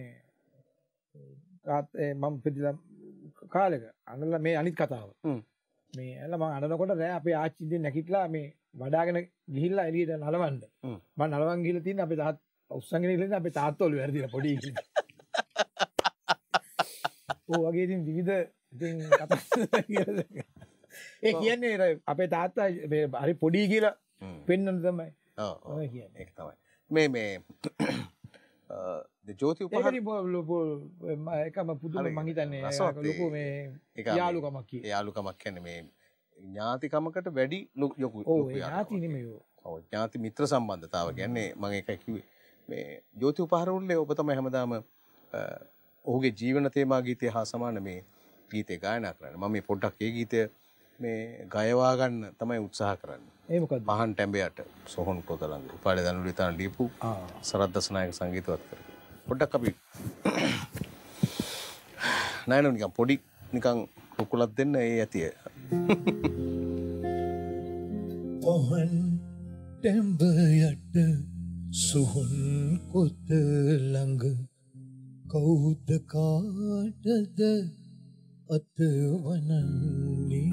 මම පිටිලා කාලෙක අඬලා මේ අනිත් කතාව. මේ ඇල්ල මම අඬනකොට රෑ අපේ ආච්චි ඉතින් නැගිටලා මේ වඩාගෙන ගිහිල්ලා එළියට නලවන්න. මම නලවන් ගිහිල්ලා තියෙන අපේ තාත් උස්සන්ගෙන ගිහිල්ලා අපේ තාත්තෝලු වැරදිලා පොඩි ඉතින්. ඔව් වගේ ඉතින් විවිධ ඉතින් කතා කියලා. ඒ කියන්නේ අපේ තාත්තා හරි පොඩි කියලා පෙන්වන්න තමයි. ඔව් කියන්නේ ඒක තමයි. මේ ජෝති උපහාර ඒකම පුදුම මං හිතන්නේ ලොකු මේ යාළුකමක් කියන්නේ. යාළුකමක් කියන්නේ මේ ඥාතිකමකට වැඩි ලොකු ඥාති නෙමෙයි. ඔව් ඥාති මිත්‍ර සම්බන්ධතාව කියන්නේ මම ඒකයි කිව්වේ. මේ ජෝති උපහාර උල්ලේ ඔබ තමයි හැමදාම ඔහුගේ ජීවන තේමා ගීතය හා සමාන මේ ගීතය ගායනා කරන්නේ. මම මේ පොඩ්ඩක් ඒ ගීතය මේ ගයවා ගන්න තමයි උත්සාහ කරන්නේ. ඒ මොකද්ද? මහන් ටැඹයට සොහොන් කොතලංග උපාලේ දනුලිතාන දීපු සරත් දසනායක සංගීතවත් කරේ. පොඩ්ඩක් අපි නයනෝ නිකන් පොඩි නිකන් කුකුලක් දෙන්න ඒ ඇතිය. පොහන් ටැඹයට සොහොන් කොතලංග කවුද කාටද අතවනන්නේ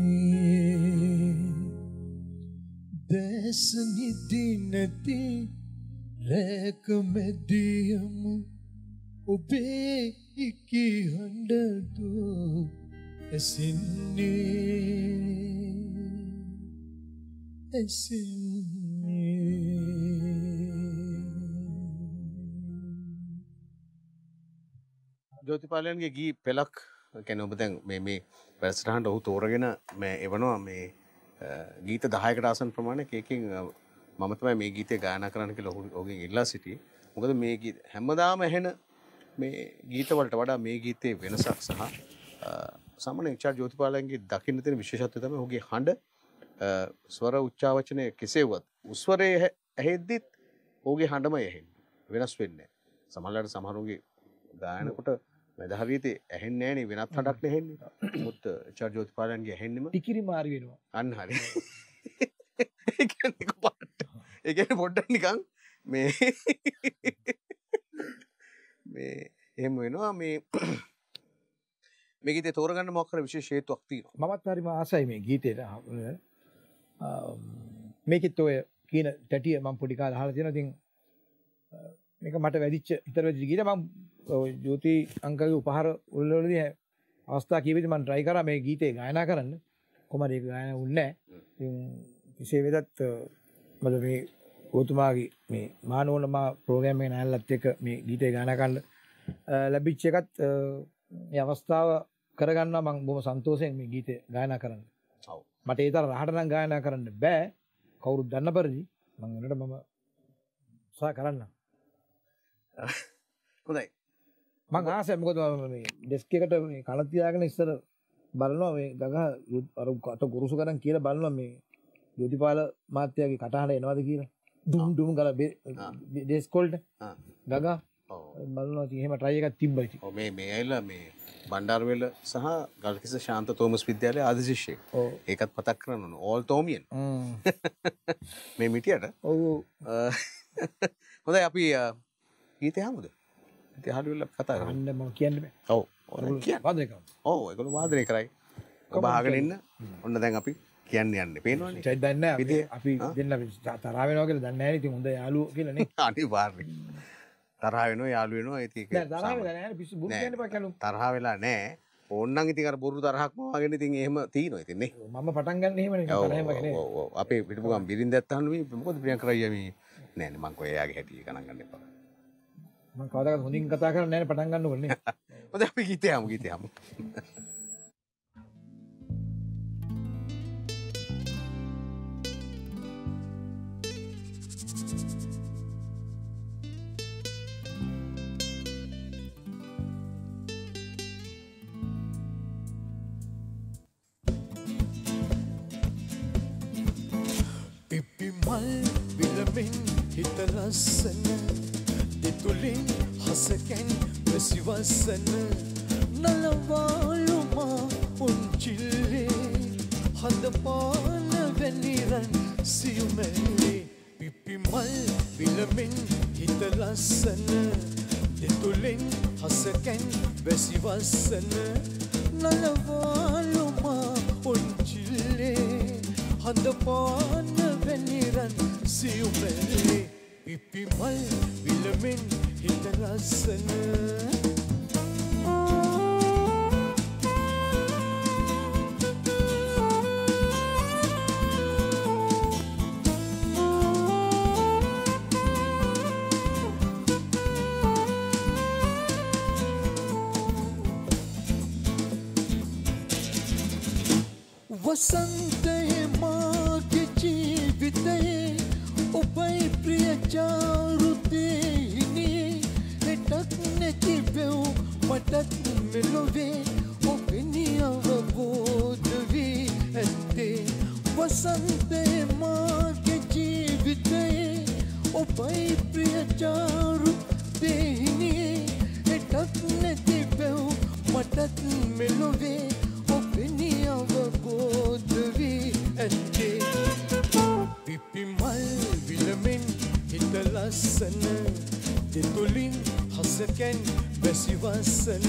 දැස නිදි නැති රැක මැදියම ඔබේ ඉකි හඬදෝ ඇසින්නේ ජෝතිපාලයන්ගේ ගී පෙළක් කියන්නේ ඔබ දැන් මේ වැඩසටහනට ඔහු තෝරගෙන මේ එවනවා මේ ගීත 10කට ආසන්න ප්‍රමාණයක් ඒකෙන් මම තමයි මේ ගීතය ගායනා කරන්න කියලා ඔහුගෙන් ඉල්ලා සිටියේ. මොකද මේ ගීත හැමදාම ඇහෙන මේ ගීත වලට වඩා මේ ගීතේ වෙනසක් සහ සාමාන්‍ය එච්.ආර්. ජෝතිපාලයන්ගේ දකින්න තියෙන විශේෂත්වය තමයි ඔහුගේ හඬ ස්වර උච්චාවචනය කෙසේවත් උස්වරයේ ඇහෙද්දිත් ඔහුගේ හඬම ඇහෙන්නේ. වෙනස් වෙන්නේ නැහැ. සමහරවිට සමහරුගේ ගායනකොට මදහවියතේ ඇහෙන්නේ නැහැ නේ වෙනත් හඬක් ඇහෙන්නේ. මුත් එච්.ආර්. ජෝතිපාලයන්ගේ ඇහෙන්නෙම ටිකිරි මාරි වෙනවා. අන්න හරි. ඒ කියන්නේ පොඩ්ඩක් නිකන් මේ එහෙම වෙනවා මේ ගීතේ තෝරගන්න මොකක් හරි විශේෂ හේතුවක් තියෙනවා. මමත් හරිම ආසයි මේ ගීතේට. මේකෙත් ඔය කියන තැටිය මම පොඩි කාලේ අහලා තියෙනවා. ඉතින් මේක මට වැඩිච්ච හිතට වැඩිච්ච ගීත. මම ජෝති අංකල්ගේ උපහාර වලදී අවස්ථා කීපෙදි මම try කරා මේ ගීතේ ගායනා කරන්න. කොහමද ඒක ගායනා වුන්නේ නැහැ. ඉතින් කෙසේ වෙතත් මම මේ ඔතුමාගේ මේ මානෝන ප්‍රෝග්‍රෑම් එකේ නෑල්ලත් එක්ක මේ ගීතේ ගාන ගන්න ලැබිච්ච එකත් මේ අවස්ථාව කරගන්නවා මම බොහොම සන්තෝෂයෙන් මේ ගීතේ ගායනා කරන්න. ඔව්. මට ඒ තරම් රහට නම් ගායනා කරන්න බෑ. කවුරුත් දන්න පරිදි මම වෙනට මම උත්සාහ කරන්න. හොඳයි. මං ආසයි මොකද මේ ඩෙස්ක් එකට මේ කන තියාගෙන ඉස්සර බලනවා මේ ගගා අර කට ගුරුසු කරන් කියලා බලනවා මේ යෝතිපාල මාත්‍යාගේ කටහඬ එනවද කියලා. ඩුම් ඩුම් ගාලා ඩෙස්ක් වලට. ගගා ඔව්. බලනවා ඉතින් එහෙම try එකක් තිබ්බා ඉතින්. ඔව් මේ ඇයිලා මේ බණ්ඩාරවෙල සහ ගල්කිස්ස ශාන්ත තෝමස් විද්‍යාලයේ ආදි ශිෂ්‍යෙක්. ඔව්. ඒකත් මතක් කරන්න ඕන. Old Thomians. මේ මිටියට. ඔව්. හොඳයි අපි ගීතේ හමුද? ඉතින් අහලා ඉවරලා කතා කරමු. අන්න මම කියන්න බෑ. ඔව්. ඕන කියන්න. වාදනය කරමු. ඔව් ඒගොල්ලෝ වාදනය කරයි. ඔබ අහගෙන ඉන්න. ඔන්න දැන් අපි කියන්න යන්නේ. පේනවනේ. ඒත් දන්නේ නැහැ විදිය. අපි දෙන්න අපි තරහ වෙනවා කියලා දන්නේ නැහැ නේ. ඉතින් හොඳ යාළුවෝ කියලා නේ. අනිවාර්යෙන්. තරහ වෙනවා යාළු වෙනවා ඉතින් ඒක. නෑ තරහ වෙලා නැහැ පිස්සු බුදු කියන්න එපා කලු. තරහ වෙලා නැහැ. ඕන්නම් ඉතින් අර බොරු තරහක් වගේ ඉතින් එහෙම තියෙනවා ඉතින් නේ. මම පටන් ගන්න එහෙමනේ. ඔව් තරහෙම වගේ නේ. ඔව් ඔව් අපේ පිටු ගම් බිරින්දත් අහන්න මේ මොකද ප්‍රියංකර අයියා මේ නෑ නේ මං කොහේ යාගේ හැටි ගණන් ගන්න එපා. මම කවදාවත් හොඳින් කතා කරන්නේ නැහැ නේ පටන් ගන්න ඕනේ නේ. හොඳයි අපි ගීතේ යමු. පිපි මල් විලමින් හිත ලස්සන දෙතුලින් හසකෙන් වැසිවස්සන නලවාලුමා පුංචිල්ලේ හඳපාන වැනිරන් සියුමැලේ පිපි මල් විලමින් හිත ලස්සන දෙතුලින් හසකෙන් වැසිවස්සන නලවාලුමා පුංචිල්ලේ හඳපාන වැනිරන් සියුමැලේ පිපි මල් විලමින් හිත ලස්සන වසන්තයේ මාගේ ජීවිතයේ ඔබයි ප්‍රිය චාරුදේහිනේ හෙටක් නැති බෙව් මටත් මෙලොවේ ඔබෙනි අවබෝධ වී ඇත්තේ වසන්තයේ මාගේ ජීවිතයේ ඔබයි ප්‍රිය චාරුදේහිනේ හෙටක් නැති බෙව් මටත් මෙලොවේ ඔබෙනි අවබෝධ වී ඇත්තේ පිපි මල් විලමින් හිත ලස්සන දෙතුලින් හසකෙන් වැසිවස්සන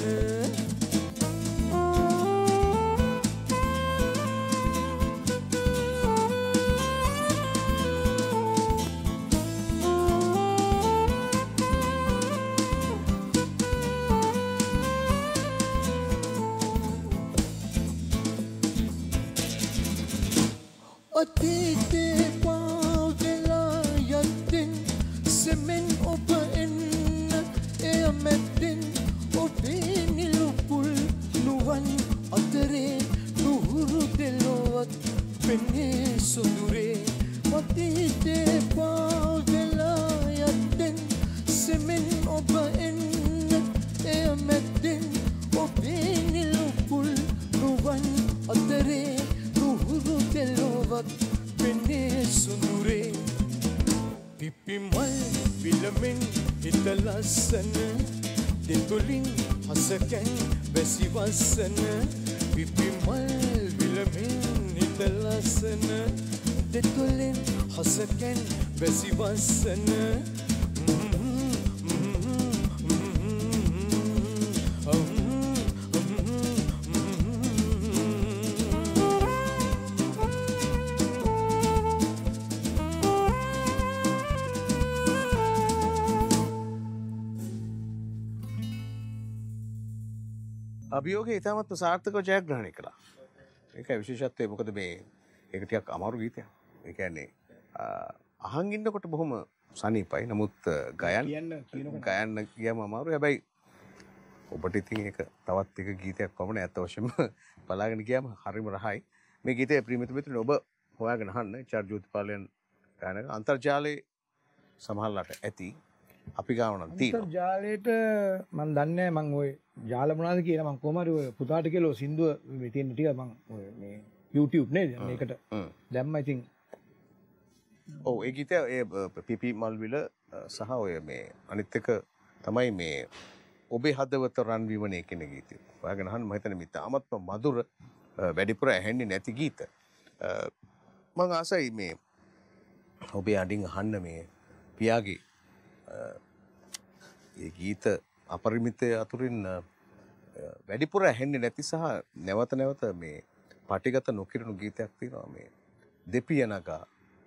අතීතේ පාවෙලා යද්දින් සෙමෙන් ඔබ එන්න එය මැද්දෙන් ඔබේ නිලුපුල් නුවන් අතරේ නුහුරු දෙලොවත් පෙනේ සොඳුරේ අතීතේ පාවෙලා යද්දින් සෙමෙන් ඔබ එන්න එය මැද්දෙන් ඔබේ නිලුපුල් නුවන් අතරේ නුහුරු දෙලොවත් පෙනේ සොඳුරේ පිපි මල් විලමින් හිත ලස්සන දෙතුලින් හසකෙන් වැසිවස්සන පිපි මල් විලමින් හිත ලස්සන දෙතුලින් හසකෙන් වැසිවස්සන අභියෝගය ඉතාමත්ම සාර්ථකව ජයග්‍රහණය කළා. ඒකයි විශේෂත්වය. මොකද මේ ඒක ටිකක් අමාරු ගීතයක්. ඒ කියන්නේ අහන් ඉන්නකොට බොහොම සනීපයි. නමුත් ගයන්න ගියම අමාරුයි. හැබැයි ඔබට ඉතින් ඒක තවත් එක ගීතයක් පමණ ඇත්ත වශයෙන්ම බලාගෙන ගියාම හරිම රහයි. මේ ගීතය ප්‍රියමිත මිතුරනි ඔබ හොයාගෙන අහන්න. චර් ජෝතිපාලයන් ගායන අන්තර්ජාලයේ සමහරලාට ඇති. අපි ගාව නම් තියෙනවා. අන්තර්ජාලයට මම දන්නේ නැහැ මම ওই ජාල මොනවද කියලා මම කොහමද ඔය පුතාට කියලා සින්දුව මේ තියෙන ටික මම ඔය මේ YouTube නේද මේකට දැම්මා ඉතින් ඔව් ඒ ගීතය ඒ පිපි මල්විල සහ ඔය මේ අනිත් එක තමයි මේ ඔබේ හදවත රන් විවනේ කියන ගීතය. ඔයාගෙන අහන්න මම හිතන්නේ මේ තාමත්ම මధుර වැඩිපුර ඇහෙන්නේ නැති ගීත. මම ආසයි මේ ඔබේ අඩින් අහන්න මේ පියාගේ ඒ ගීත අපරිමිතය අතුරින් වැඩිපුර ඇහෙන්නේ නැති සහ නැවත නැවත මේ පටිගත නොකිරණු ගීතයක් තියෙනවා මේ දෙපියනගා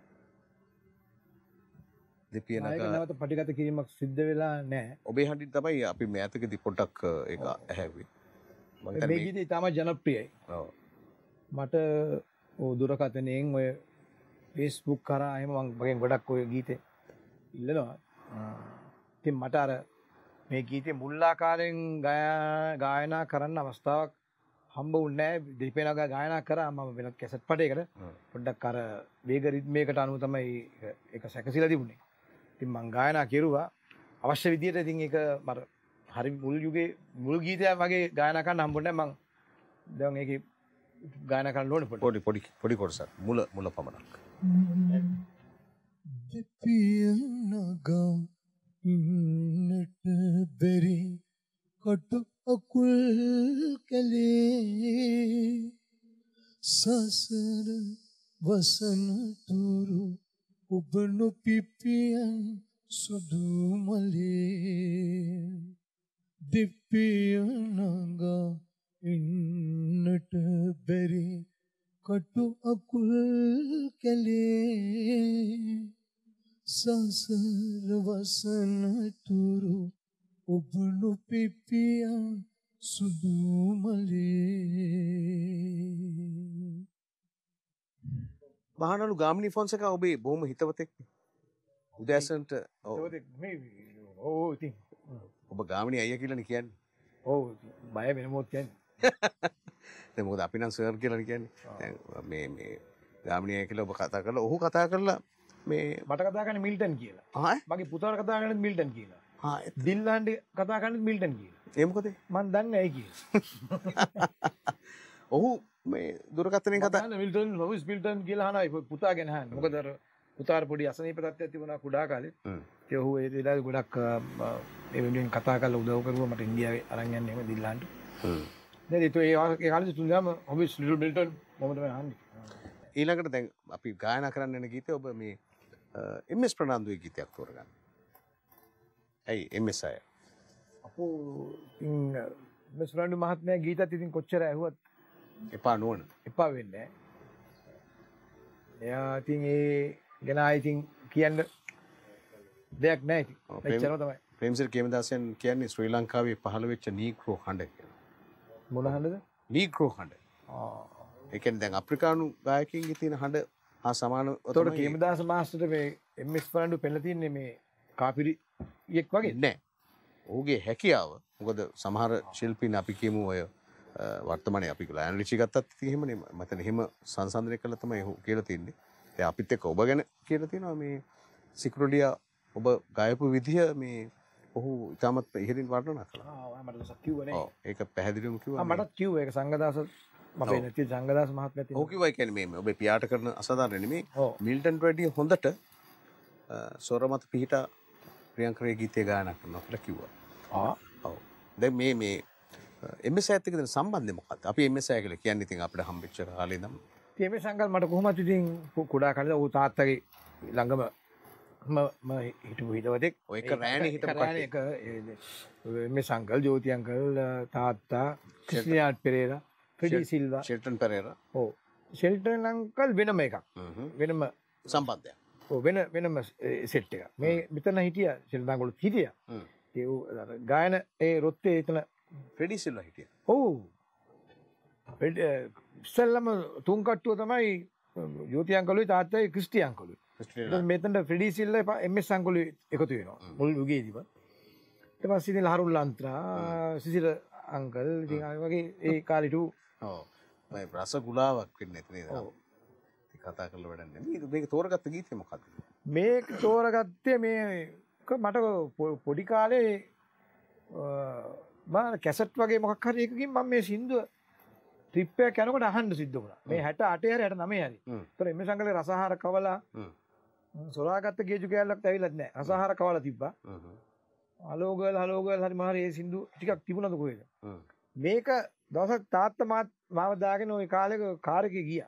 නැවත පටිගත කිරීමක් සිද්ධ වෙලා නැහැ. ඔබේ හඬින් තමයි අපි මෑතකදී පොඩ්ඩක් ඒක ඇහැව්වේ. මේ ගීතය ඉතාමත් ජනප්‍රියයි. ඔව්. මට දුරකථනයෙන් ඔය Facebook කරා එහෙම මම මගෙන් ගොඩක් ඔය ගීතේ ඉල්ලනවා. ඉතින් මට අර මේ ගීතේ මුල් ආකාරයෙන් ගායනා කරන්න අවස්ථාවක් හම්බ වුණේ නැහැ. දෙපෙනගා ගායනා කරා මම වෙනත් කැසට් පටයකට පොඩ්ඩක් අර වේග රිද්මයකට අනුව තමයි ඒක සැකසීලා තිබුණේ. ඉතින් මම ගායනා කෙරුවා අවශ්‍ය විදියට. ඉතින් ඒක මට හරි මුල් යුගයේ මුල් ගීතයක් වගේ ගායනා කරන්න හම්බුනේ නැහැ. මම දැන් ඒකේ ගායනා කරන්න ඕනේ පොඩි කොටසක් මුල පමණක්. දෙපියනගා ඉන්නට බැරි කොට අකුල් කැලේ සසර වසන තුරු ඔබ නොපිපියන් සුදු මලේ දෙපියනගා ඉන්නට බැරි කොට අකුල් කැලේ සසර වසන තුරු ඔබ නොපිපියන් සුදු මලේ. මහානලු ගාමිණී ෆොන්සේකා ඔබේ බොහොම හිතවතෙක්. උදෑසනට ඉතින් ඔබ ගාමිණී අයියා කියලානේ කියන්නේ. ඔව් බය වෙනමොත් කියන්නේ. දැන් මොකද අපි නම් සර් කියලානේ කියන්නේ. දැන් මේ ගාමිණී අයියා කියලා ඔබ කතා කරලා ඔහු කතා කරලා මේ මට කතා කරන්නේ මිල්ටන් කියලා. මගේ පුතාට කතා කරන්නේ මිල්ටන් කියලා. දිල්ලාන්ඩි කතා කරන්නේ මිල්ටන් කියලා. ඒ මොකද? මම දන්නේ ඇයි කියලා. ඔහු මේ දුරකථනයෙන් කතා කරන මිල්ටන් ලොවිස් මිල්ටන් කියලා අහනවා පුතා ගැන අහන්නේ. මොකද අර පුතාට පොඩි අසනීප තත්ත්වයක් තිබුණා කුඩා කාලේ. ඒ ඔහු ඒ වෙලාවේ ගොඩක් ඒ වෙනුවෙන් කතා කරලා උදව් කරුවා මට ඉන්දියාවේ අරන් යන්නේ එහෙම දිල්ලාන්ට. නේද? ඒ කාලේ තුන්දාම ලොවිස් මිල්ටන් මම තමයි අහන්නේ. ඊළඟට දැන් අපි ගායනා කරන්න යන ගීතය ඔබ මේ MS ප්‍රනාන්දුවේ ගීතයක් තෝරගන්න. ඇයි MS අය? අපෝ ඉතින් MS ප්‍රනාන්දු මහත්මයා ගීතත් ඉතින් කොච්චර ඇහුවත් එපා නෝන. එපා වෙන්නේ නැහැ. එයා ඉතින් ඒ ගැන ඉතින් කියන්න දෙයක් නැහැ ඉතින්. එච්චරම තමයි. ප්‍රේමසිරි කේමදාසයන් කියන්නේ ශ්‍රී ලංකාවේ පහළ වෙච්ච නීග්‍රෝ හඬ කියලා. මොන හඬද? නීග්‍රෝ හඬ. ඒ කියන්නේ දැන් අප්‍රිකානු ගායකයින්ගේ තියෙන හඬ හා සමානව. ඒතකොට කේමදාස මාස්ටර්ට මේ MS ප්‍රනාන්දු පෙළලා තින්නේ මේ කාපිරියෙක් වගේ නෑ. ඔහුගේ හැකියාව මොකද සමහර ශිල්පීන් අපි කියමු ඔය වර්තමානයේ අපි ලයන් රිචි ගත්තත් ඉතින් එහෙමනේ මතන එහෙම සංසන්දනය කළා තමයි ඔහු කියලා තින්නේ. දැන් අපිත් එක්ක ඔබ ගැන කියලා තියෙනවා මේ සිකුරුලියා ඔබ ගායපු විදිය මේ ඔහු ඉතාමත් ඉහළින් වර්ණනා කළා. මට කිව්වනේ. ඔව් ඒක පැහැදිලිවම කිව්වා. මටත් කිව්වා ඒක සංගදාස අපේ නැති සංගදාස මහත්මයාත් ඔහු කිව්වා ඒ කියන්නේ මේ ඔබේ පියාට කරන අසාධාරණ නෙමෙයි. මිල්ටන් රෙඩි හොඳට ස්වර මත පිහිටා ප්‍රියංකරේ ගීතය ගායනා කරනවා කියලා කිව්වා. ඔව්. දැන් මේ MS ඇත් එක්ක දෙන සම්බන්ධය මොකක්ද? අපි MS අය කියලා කියන්නේ ඉතින් අපිට හම්බෙච්ච කාලේ ඉඳන්. ඉතින් MS සංගල් මට කොහොමද ඉතින් කුඩා කාලේ ඌ තාත්තගේ ළඟම මම හිටපු හිටවතෙක්. ඔය එක රෑනේ හිටපු කට්ටිය. එක MS සංගල්, ජෝති අංකල්, තාත්තා, Christian Perera, Freddie Silva, Shelton Perera. ඔව්. ෂෙල්ටන් අංකල් වෙනම එකක්. වෙනම සම්බන්ධයක්. ඔව් වෙනම සෙට් එකක්. මේ මෙතන හිටියා ෂෙල්ටන් අංකල් හිටියා. ඒ ගායන ඒ රොත්තේ එතන ෆ්‍රෙඩි සිල්වා හිටියා. ඔව්. ඉස්සෙල්ලම තුන් කට්ටුව තමයි ජෝති අංකලුයි තාත්තයි ක්‍රිස්ටි අංකලුයි. මෙතනට ෆ්‍රෙඩි සිල්වා එම්.එස්. සංකොලි එකතු වෙනවා මුල් යුගයේදීම. ඊට පස්සේ ඉතින් ලහරුල් ලන්ත්‍රා සිසිල අංකල් ඉතින් ආ වගේ ඒ කාලෙට ඔව් මම රස ගුලාවක් වෙන්නේ නැති නේද? ඔව්. ඉතින් කතා කරලා වැඩක් නැහැ. මේක තෝරගත්ත ගීතේ මොකද්ද? මේක තෝරගත්තේ මේක මට පොඩි කාලේ මම කැසට් වගේ මොකක් හරි එකකින් මම මේ සින්දුව ට්‍රිප් එක යනකොට අහන්න සිද්ධ වුණා. මේ 68 හරි 69 හරි. ඒතර එම්.එස්. සංකලේ රසහාර කවලා සොරාගත්ත ගේජු කෑල්ලක් ඇවිල්ලත් නැහැ. රසහාර කවලා තිබ්බා. හලෝ ගර්ල් හරි මහරි ඒ සින්දු ටිකක් තිබුණාද කොහෙද? මේක දවසක් තාත්තා මාව දාගෙන ওই කාලෙක කාර් එකේ ගියා.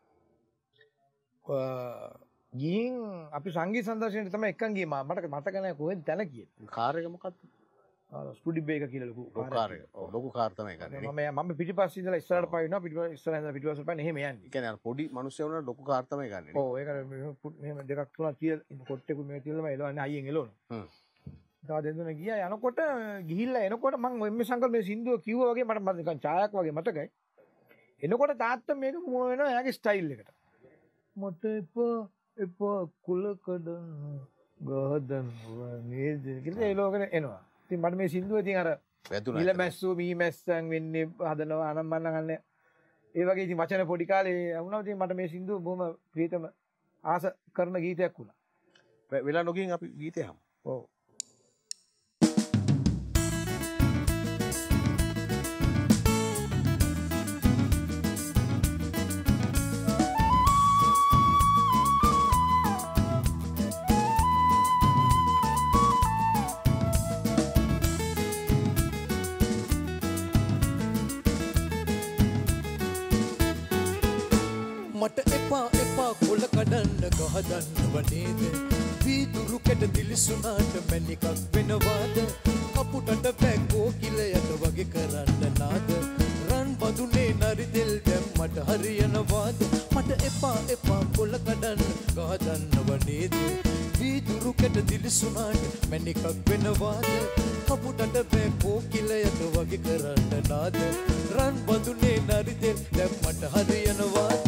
ගිහින් අපි සංගීත සංදර්ශනයට තමයි එක්කන් ගියේ මට මතක නැහැ කොහෙද තැන කියලා. කාර් එක මොකක්ද? ස්ටුඩියෝ එක කියලා ලොකු කාර් එක. ඔව් ලොකු කාර් තමයි ගන්නේ. මම පිටිපස්සේ ඉඳලා ඉස්සරහට පාවිනවා පිටිපස්සට පාන එහෙම යන්නේ. ඒ කියන්නේ අර පොඩි මිනිස්සු වුණා ලොකු කාර් තමයි ගන්නේ. ඔව් ඒක මෙහෙම දෙකක් තුනක් කියලා කොට්ටෙකු මේ තියලා එලවන්නේ අයියෙන් එලවන. තව දෙන්නුන ගියා යනකොට ගිහිල්ලා එනකොට මම එම්.එස්. සංකල් මේ සින්දුව කිව්වා වගේ මට නිකන් ඡායක් වගේ මතකයි. එනකොට තාත්තා මේක මොන වෙනවා එයාගේ ස්ටයිල් එකට. මට එපා කුල කඩන්න ගහදන් නේද කියලා ඒ ලෝකෙට එනවා. ඉතින් මට මේ සින්දුව ඉතින් අර ඉල මැස්සෝ මී මැස්සන් වෙන්නේ හදනවා අනම්මන්න ගන්න ඒ වගේ ඉතින් වචන පොඩි කාලේ වුණා. ඉතින් මට මේ සින්දුව බොහොම ප්‍රියතම ආස කරන ගීතයක් වුණා. වෙලා නොගින් අපි ගීතය අහමු. ඔව්. මට එපා කොල කඩන්න ගහදන්නව නේද වීදුරු කැට දිලිසුනාට මැණිකක් වෙනවාද කපුටට බැගෝ කිලයට වගේ කරන්න නාද රන් බඳුනේ නරිතෙල් දැම්මට හරියනවාද මට එපා කොල කඩන්න ගහදන්නව නේද වීදුරු කැට දිලිසුනාට මැණිකක් වෙනවාද කපුටට බැගෝ කිලයට වගේ කරන්න නාද රන් බඳුනේ නරිතෙල් දැම්මට හරියනවාද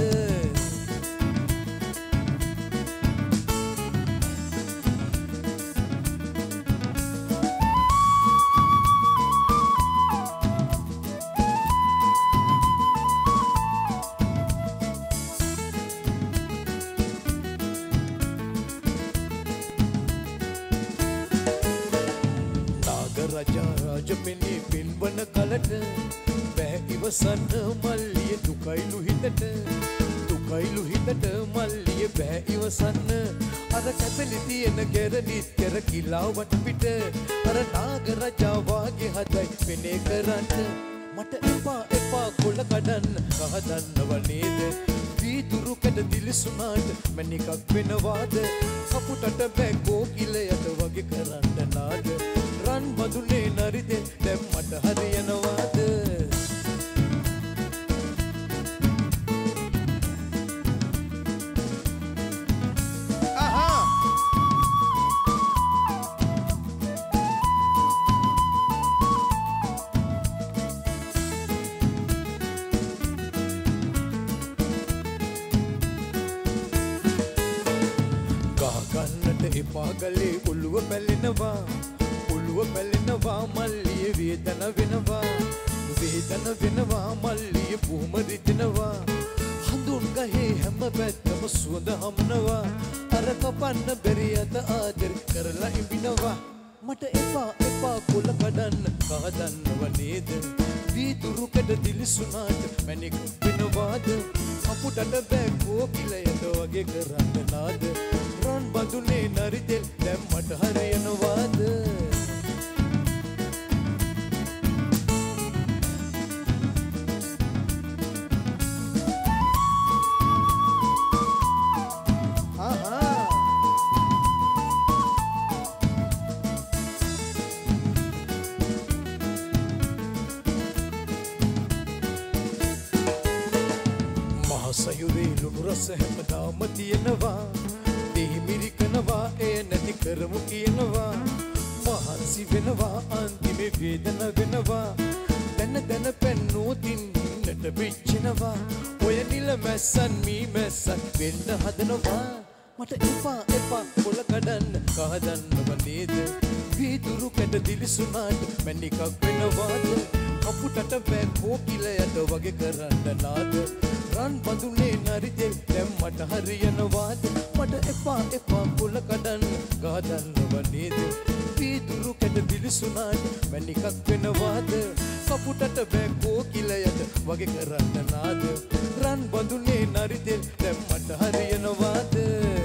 රජපෙනේ පින්වන කලට බෑ ඉවසන්න මල්ලිය දුකයිලු හිතට මල්ලිය බෑ ඉවසන්න අර කැපෙලි තියෙන ගැරනිත් කර කිලාවට පිට අර නාග රජා වාගේ හදයි පෙනේ කරන්න මට එපා කොල කඩන්න කහදන්නව නේද වීදුරු කැට දිලිසුනාට මැණිකක් වෙනවාද කපුටට බැගෝ කිලයට වගේ කරන්න නාද රන් බඳුනේ නරිතෙල් දැම්මට හරියනවාද ගහගන්නට එපා ගලේ ඔළුව පැලෙනවා මල්ලිය වේදන වෙනවා මල්ලිය පුහුම රිදෙනවා හඳුන් ගහේ හැම පැත්තම සුවඳ හමනවා අර කපන්න බැරි අත ආදර කරලා ඉඹිනවා මට එපා කොල කඩන්න කහදන්නව නේද වීදුරු කැට දිලිසුනාට මැණික් වෙනවාද කපුටට බැගෝ කිලයට වගේ කරන්න නාද රන් බඳුනේ නරිතෙල් දැම්මට හරියනවාද සයුරේ ලුණු රස හැමදාම තියෙනවා දෙහිමිරිකනවා එය නැති කරමු කියනවා මහන්සි වෙනවා අන්තිමේ වේදන වෙනවා දැන පෙන්නෝ තින්නට පිච්චෙනවා ඔය නිල මැස්සන් මී මැස්සන් වෙන්න හදනවා මට එපා එපා පොල කඩන්න කහදන්නව නේද වීදුරු කැට දිලිසුනාට මැණිකක් වෙනවාද කපුටට බෑ කෝකිලයට වගේ කරන්න නාද රන් බඳුනේ නරිතෙල් දැන් මට හරියනවාද මට එපා එපා පොල කඩන්න කහදන්නව නේද වීදුරු කැට දිලිසුනාට මැණිකක් වෙනවාද කපුටට බෑ කෝකිලයට වගේ කරන්න නාද රන් බඳුනේ නරිතෙල් දැන් මට හරියනවාද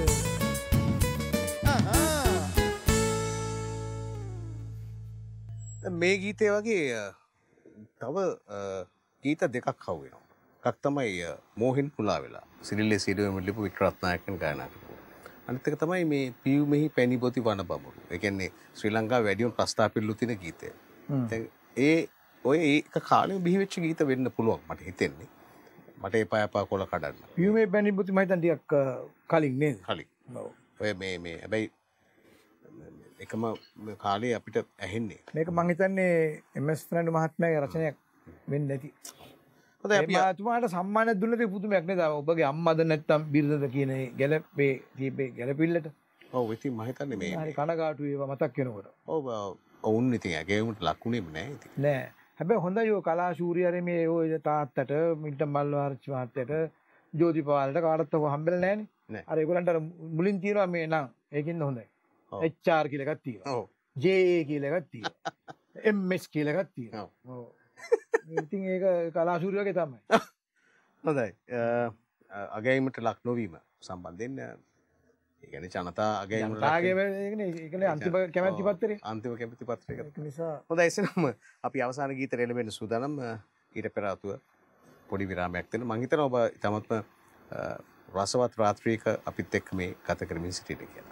මේ ගීතය වගේ තව ගීත දෙකක් හවු වෙනවා. එකක් තමයි මෝහින් පුලා වෙලා සිරිල්ලේ සිරිවෙම ලිපු වික්‍රත්නායකන් ගායනා කරපු. අනිත් එක තමයි මේ පියුමෙහි පැණිබොති වන බබළු. ඒ කියන්නේ ශ්‍රී ලංකාවේ වැඩිම ප්‍රස්තාපිල්ලු තියෙන ගීතය. දැන් ඔය ඒක කාලෙම බිහි වෙච්ච ගීත වෙන්න පුළුවන් මට හිතෙන්නේ. මට එපා එපා කොල කඩන්න. පියුමේ පැණිබොති මම හිතන්නේ ටිකක් කලින් නේද? කලින්. ඔය මේ හැබැයි එකම කාලේ අපිට ඇහෙන්නේ. මේක මං හිතන්නේ MS ෆ්‍රැන්ඩ් මහත්මයාගේ රචනයක් වෙන්නේ නැති. හොඳයි අපි තුමාට සම්මානයක් දුන්නද පුදුමයක් නේද? ඔබගේ අම්මද නැත්තම් බිරිඳද කියන ගැලපේ දීපේ ගැලපිල්ලට. ඔව් ඉතින් මම හිතන්නේ මේ හරි කනගාටු ඒවා මතක් වෙනකොට. ඔව් ඔවුන් ඉතින් ඇගේමුට ලකුණෙම නෑ ඉතින්. නෑ. හැබැයි හොඳයි ඔය කලා ශූරියරේ මේ ඔය තාත්තට මිල්ටන් මල්වාරච්චි මහත්තයට ජෝතිපාලට කාටවත් ඔක හම්බෙලා නෑනේ. අර ඒගොල්ලන්ට අර මුලින් තියෙනවා මේ නම් ඒකින්ද හොඳයි. HR කියලා එකක් තියෙනවා. ඔව්. JA කියලා එකක් තියෙනවා. MS කියලා එකක් තියෙනවා. ඔව්. ඉතින් ඒක කලාශූරියගේ තමයි. හොඳයි. අගැයීමට ලක් නොවීම සම්බන්ධයෙන් ඒ කියන්නේ ජනතා අගැයීමට ඒකනේ අන්තිම කැමැති පත්‍රේ. අන්තිම කැමැති පත්‍රය. ඒක නිසා හොඳයි එසේනම් අපි අවසාන ගීතයට එළඹෙන්න සූදානම්. ඊට පෙර ආතුව පොඩි විරාමයක් දෙන්න. මම හිතනවා ඔබ තමත්ම රසවත් රාත්‍රියක අපිත් එක්ක මේ ගත කරමින් සිටින්න කියලා.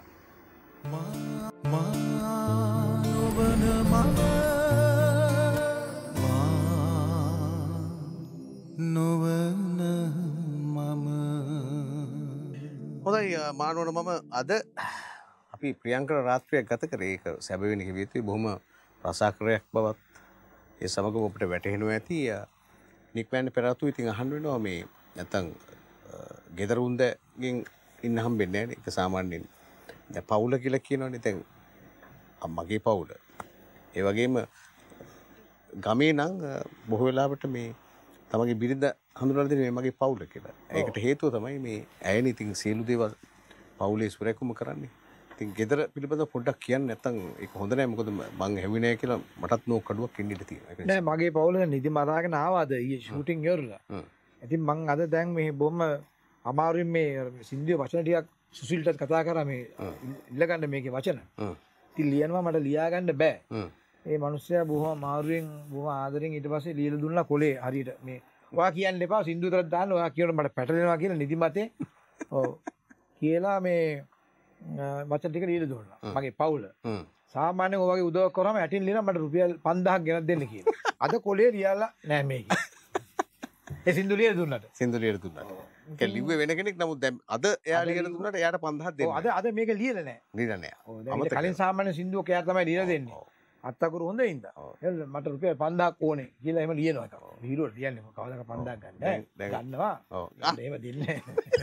හොඳයි මානවන මම අද අපි ප්‍රියංකර රාත්‍රියක් ගත කරේ ඒක සැබවින් කිව්ව යුතුයි බොහොම රසාකරයක් බවත් ඒ සමගම අපිට වැටහෙනවා ඇති නික්මයන් පෙරාතු ඉතින් අහන්න වෙනවා මේ නැත්තම් ගෙදර උන්දගෙන් ඉන්න හම්බෙන්නේ නැහැ නේ ඒක සාමාන්‍යයෙන් දැන් පවුල කියලා කියනවනේ දැන් අම්මගේ පවුල ඒ වගේම ගමේ නම් බොහෝ වෙලාවට මේ තමගේ බිරිඳ හඳුනලා දෙන්නේ මගේ පවුල කියලා. ඒකට හේතුව තමයි මේ ඇයනේ ඉතින් සියලු දේවල් පවුලේ සුරැකුම කරන්නේ. ඉතින් ගෙදර පිළිබඳව පොඩ්ඩක් කියන්න නැත්නම් ඒක හොඳ නැහැ මොකද මං හැවි නැහැ කියලා මටත් නෝ කඩුවක් ඉන්න ඉඩ තියෙනවා. නෑ මගේ පවුල නිදි මරාගෙන ආවාද ඊයේ ෂූටින් ඉවරලා. ඉතින් මං අද දැන් මේ බොම්ම අමාරුවෙන් මේ සින්දුවේ වචන ටිකක් සුසිල්ටත් කතා කරා මේ ඉල්ලගන්න මේකේ වචන. ඉතින් ලියනවා මට ලියා ගන්න බෑ. ඒ මිනිස්සයා බොහොම අමාරුවෙන් බොහොම ආදරෙන් ඊට පස්සේ ලියලා දුන්නා කොලේ හරියට මේ ඔයා කියන්න එපා සින්දු විතරක් දාන්න ඔයා කියනකොට මට පැටලෙනවා කියලා නිදිමතේ ඔව් කියලා මේ වචන ටික ලියලා දුන්නා මගේ පවුල සාමාන්‍යයෙන් ඔය වගේ උදව් කරාම ඇටින් ලියන මට රුපියල් 5000ක් ගෙනත් දෙන්න කියලා අද කොලේ ලියලා නෑ මේක ඒ සින්දු ලියලා දුන්නාට ඒක ලිව්වේ වෙන කෙනෙක් නමුත් දැන් අද එයා ලියලා දුන්නාට එයාට 5000ක් දෙන්න ඔව් අද මේක ලියලා නෑ ලියලා නෑ ඔව් දැන් කලින් සාමාන්‍ය සින්දුවක එයා තමයි ලියලා දෙන්නේ අත්තකුරු හොඳ ඉඳ මට රුපියල් 5000ක් ඕනේ කියලා එහෙම ලියනවා තමයි හීරෝට ලියන්නේ කවදාක 5000ක් ගන්න ගන්නවා එහෙම දෙන්නේ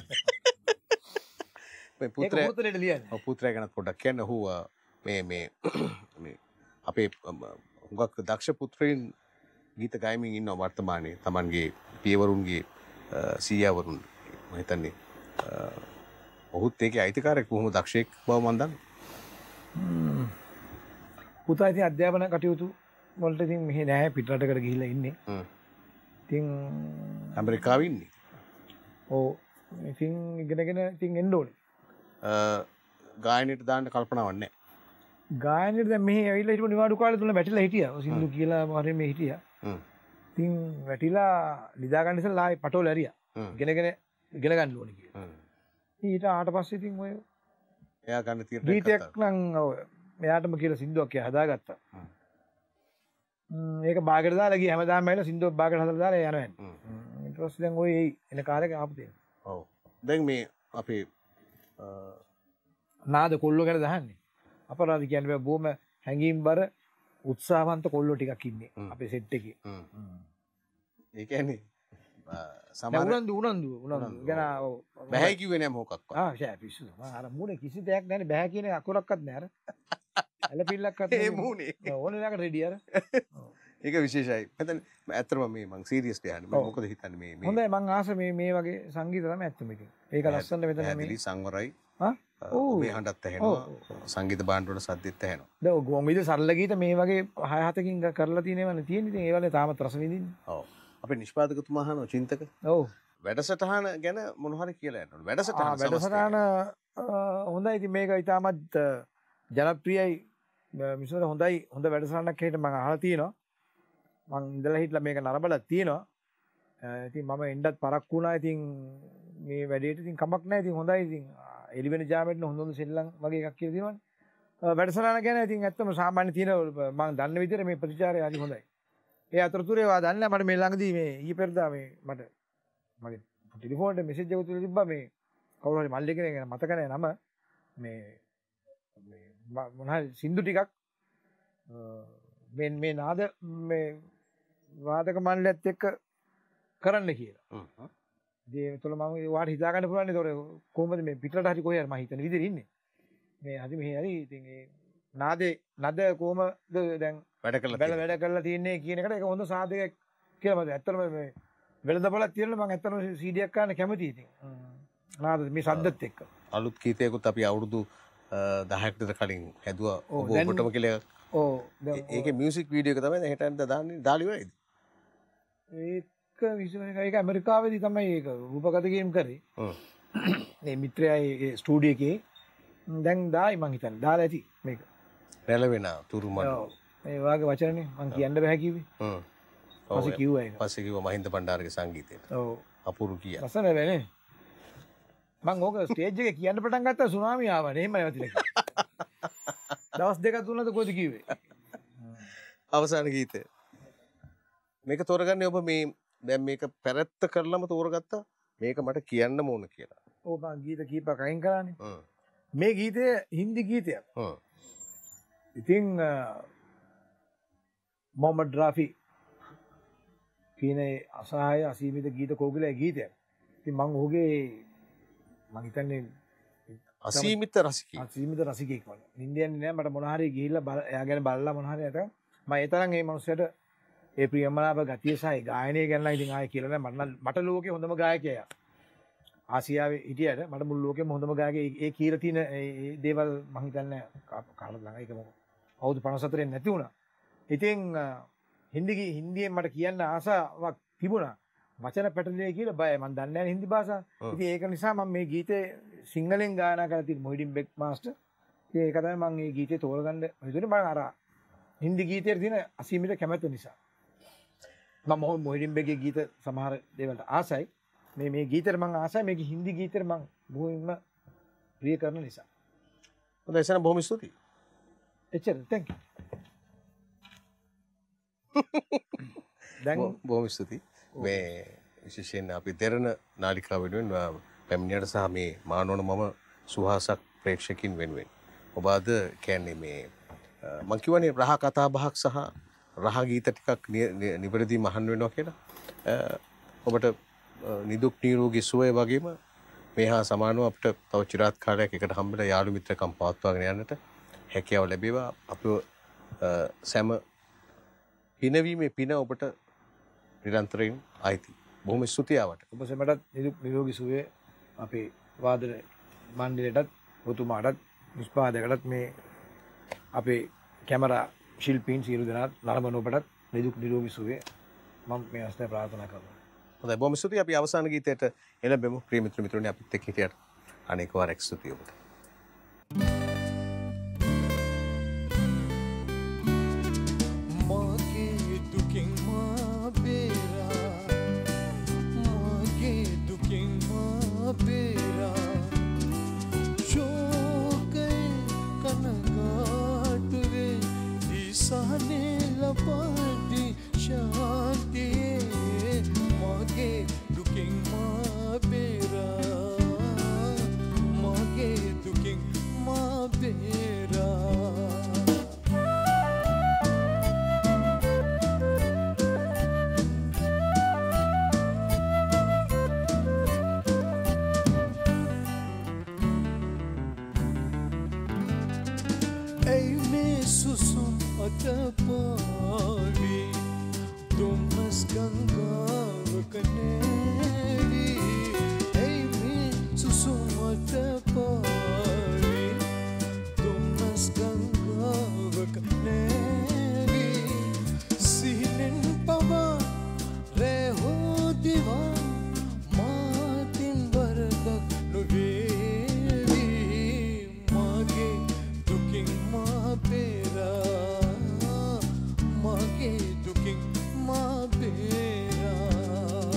මේ පුත්‍රයාට ලියන්නේ ඔව් පුත්‍රයා ගැන පොඩ්ඩක් කියන්න ඔහු මේ අපේ හුඟක් දක්ෂ පුත්‍රයන් ගීත ගායමින් ඉන්නවා වර්තමානයේ Tamanගේ පියවරුන්ගේ සීයාවරුන් මම හිතන්නේ ඔහුත් ඒකේ අයිතිකාරයෙක් බොහොම දක්ෂයෙක් බව මම දන්නවා පුතා ඉතින් අධ්‍යාපන කටයුතු වලට ඉතින් මෙහෙ නැහැ පිටරටකට ගිහිල්ලා ඉන්නේ. ඉතින් ඇමරිකාවේ ඉන්නේ. ඔව් ඉතින් ඉගෙනගෙන ඉතින් එන්න ඕනේ. ගායනයට දාන්න කල්පනාවක් නැහැ. ගායනයට දැන් මෙහෙ ඇවිල්ලා හිටපු නිවාඩු කාලේ තුන වැටිලා හිටියා. ඔය සින්දු කියලා මාරේ මේ හිටියා. ඉතින් වැටිලා නිදා ගන්න ඉස්සෙල්ලා ආයේ පටෝල ඇරියා. ඉගෙන ගන්න ඕනේ කියලා. ඊට ආට පස්සේ ඉතින් ඔය එයා ගන්න තීරණයක් ගීතයක් නම් ඔය මෙයාටම කියලා සින්දුවක් කියලා හදාගත්තා. ඒක බාගට දාලා ගියා හැමදාම ඇවිල්ලා සින්දුවක් බාගට හදලා දාලා යනවා. ඊට පස්සේ දැන් ඔය එන කාලෙක ආපු දෙයක්. ඔව්. දැන් මේ අපේ නාද කොල්ලෝ ගැන දහන්නේ. අපරාධ කියන්නේ බොහොම හැංගීම්බර උත්සාහවන්ත කොල්ලෝ ටිකක් ඉන්නේ අපේ සෙට් එකේ. ඒ කියන්නේ උනන්දු ගැන බැහැ කිව්වේ නෑ මොකක්වත්. පිස්සු අර මූණේ කිසි දෙයක් නැහැ බැහැ කියන අකුරක්වත් නැහැ අර ඇලපිල්ලක්වත් ඒ මූණේ ඕනේ ළඟ රෙඩි අර ඒක විශේෂයි. මම ඇත්තටම මම සීරියස්ලි අහන්නේ. මම මොකද හිතන්නේ මේ හොඳයි මං ආස මේ වගේ සංගීත තමයි ඇත්තම ඉතින්. ඒක ලස්සනට මෙතන මේ පැහැදිලි සංවරයි. මේ හඬත් ඇහෙනවා. සංගීත භාණ්ඩ වල සද්දෙත් ඇහෙනවා. දැන් ගොංගිද සරල ගීත මේ වගේ 6-7කින් කරලා තියෙනවනේ තියෙන්නේ. ඉතින් ඒ වගේ තාමත් රස විඳින්නේ. ඔව්. අපේ නිෂ්පාදකතුමා අහනවා චින්තක. ඔව්. වැඩසටහන ගැන මොන හරි කියලා යනවා. වැඩසටහන හොඳයි. ඉතින් මේක ඉතාමත් ජනප්‍රියයි. මිසර හොඳයි. හොඳ වැඩසටහනක් හැටියට මම අහලා තියෙනවා. මං ඉඳලා හිටලා මේක නරඹලා තියෙනවා. ඉතින් මම එන්නත් පරක්කු වුණා. ඉතින් මේ වැඩේට ඉතින් කමක් නැහැ. ඉතින් හොඳයි. ඉතින් එළිවෙන ජාමෙට හොඳ සෙල්ලම් වගේ එකක් කියලා තියෙනවනේ. වැඩසටහන ගැන ඉතින් ඇත්තම සාමාන්‍ය තියෙන මම දන්න විදිහට මේ ප්‍රතිචාරය හරි හොඳයි. ඒ අතරතුරේ වා දන්නේ මට මේ ළඟදී මේ ඊයේ පෙරදා මේ මට මගේ ටෙලිෆෝන් එකේ මෙසේජ් එකක් තිබ්බා මේ කවුරු හරි මල්ලි කෙනෙක් ගැන මතක නැහැ නම මේ මොන හරි සින්දු ටිකක් මේ නාද මේ වාදක මණ්ඩලයත් එක්ක කරන්න කියලා. ඒ තුළ මම වාට හිතා ගන්න පුළුවන් නේ. ඒතකොට කොහොමද මේ පිටරට හරි කොහේ හරි මම හිතන විදිහට ඉන්නේ. මේ හරි මෙහෙ හරි ඉතින් ඒ නාදේ නද කොහමද දැන් වැඩ කරලා තියන්නේ කියන එකට ඒක හොඳ සාධකයක් කියලා මම ඇත්තටම මේ වෙළඳපොළක් තියෙනවා මම ඇත්තටම CD එකක් ගන්න කැමතියි ඉතින්. නාද මේ සද්දත් එක්ක. අලුත් ගීතයකුත් අපි අවුරුදු 10කට විතර කලින් හැදුවා ඔබටම කියලා. ඔව්. ඒකේ මියුසික් වීඩියෝ එක තමයි දැන් හෙටන්ට දාන්නේ දාලි වෙයිද? ඒක විශ්වවිද්‍යාලයක ඒක ඇමරිකාවේදී තමයි ඒක රූපගත ගේම් කරේ. මේ මිත්‍රයයි ඒ ස්ටුඩියෝ එකේ දැන් දායි මං හිතන්නේ දාලා ඇති මේක. රැළවෙන තුරුමඩ. ඔව්. මේ වාගේ වචනනේ මං කියන්න බෑ කිව්වේ. පස්සේ කිව්වා ඒක. පස්සේ කිව්වා මහින්ද බණ්ඩාරගේ සංගීතයට. ඔව්. අපුරු කියා. ලස්සන වෙන්නේ. මං ඕක ස්ටේජ් එකේ කියන්න පටන් ගත්තා සුනාමි ආවනේ. එහෙම නැවතිලා. දවස් දෙක තුනද කොහෙද කිව්වේ? අවසාන ගීතය. මේක තෝරගන්නේ ඔබ මේ දැන් මේක පැරැත්ත කරලම තෝරගත්තා මේක මට කියන්න ඕන කියලා. ඔව් මං ගීත කීපයක් අයින් කරානේ. මේ ගීතය හින්දි ගීතයක්. ඉතින් මොහමඩ් රාෆි කියන අසහාය අසීමිත ගීත කෝකිලේ ගීතයක්. ඉතින් මං ඔහුගේ මං හිතන්නේ අසීමිත රසිකයෙක්. අසීමිත රසිකයෙක් වගේ. ඉන්දියන් නෑ මට මොන හරි ගිහිල්ලා එයා ගැන බලලා මොන හරි නැතනම් මම ඒ තරම් මේ මනුස්සයාට ඒ ප්‍රියමනාප ගතිය සහ ගායනය ගැන ඉතින් ආයෙ කියලා නෑ මට ලෝකේ හොඳම ගායකයා. ආසියාවේ හිටියට මට මුළු ලෝකෙම හොඳම ගායකයා ඒ කියලා තියෙන ඒ දේවල් මම හිතන්නේ කාලෙ ළඟ ඒක මොකද අවුරුදු 54 නැති වුණා. ඉතින් හින්දියෙන් මට කියන්න ආසාවක් තිබුණා. වචන පැටලෙයි කියලා බයයි. මම දන්නේ නැහැ හින්දි භාෂාව. ඉතින් ඒක නිසා මම මේ ගීතේ සිංහලෙන් ගායනා කරලා තියෙන මොහිඩින් බෙක් මාස්ටර්. ඉතින් ඒක තමයි මම මේ ගීතේ තෝරගන්න හිතුනේ. මම අර හින්දි ගීතේ තියෙන අසීමිත කැමැත්ත නිසා. මම මොහිඩින් බෙක්ගේ ගීත සමහර දේවල්ට ආසයි. මේ ගීතෙට මම ආසයි. මේක හින්දි ගීතෙට මම බොහොම ප්‍රිය කරන නිසා. හොඳයි එසන බොහොම ස්තුතියි. එච්චර thank you. දැන් බොහොම ස්තුතියි. මේ විශේෂයෙන් අපි දෙරණ නාලිකාව වෙනුවෙන් පැමිණියට සහ මේ මානවන මම සුහාසක් ප්‍රේක්ෂකින් වෙනුවෙන් ඔබ අද කියන්නේ මේ මම කියවනේ රහ කතා බහක් සහ රහ ගීත ටිකක් නිවැරදිව අහන්න වෙනවා කියලා. ඔබට නිදුක් නිරෝගී සුවය වගේම මේ හා සමානව අපිට තව চিරාත් කාලයක් එකට හම්බෙලා යාළු මිත්‍රකම් පවත්වාගෙන යන්නට හැකියාව ලැබේවා. අපිව සෑම පිනවීමේ පින ඔබට නිරන්තරයෙන් අයිති. බොහොම ස්තුතියි ආවට. ඔබ සැමටත් නිදුක් නිරෝගී සුවය අපේ වාදන මණ්ඩලයටත් ඔතුමාටත් නිෂ්පාදකයටත් මේ අපේ කැමරා ශිල්පීන් සියලු දෙනාත් නරඹන ඔබටත් නිදුක් නිරෝගී සුවය මම මේ අවස්ථාවේ ප්‍රාර්ථනා කරනවා. හොඳයි බොහොම ස්තුතියි. අපි අවසාන ගීතයට එළඹෙමු. ප්‍රිය මිත්‍රයනි අපිත් එක්ක හිටියට අනේක වාරයක් ස්තුතියි ඔබට. Pati shanti mage duking ma bera mage සුසුම් අතපාවි දුම්නස් ගංගාවක නෑවි ඇයි මේ සුසුම් අතපාවි දුම්නස් ගංගාවක නෑවි සිහිනෙන් පවා රෑ හෝ දිවා මාතින් වරදක් නොවේවි මගේ දුකින් මා බේරා මගේ දුකින් මා බේරා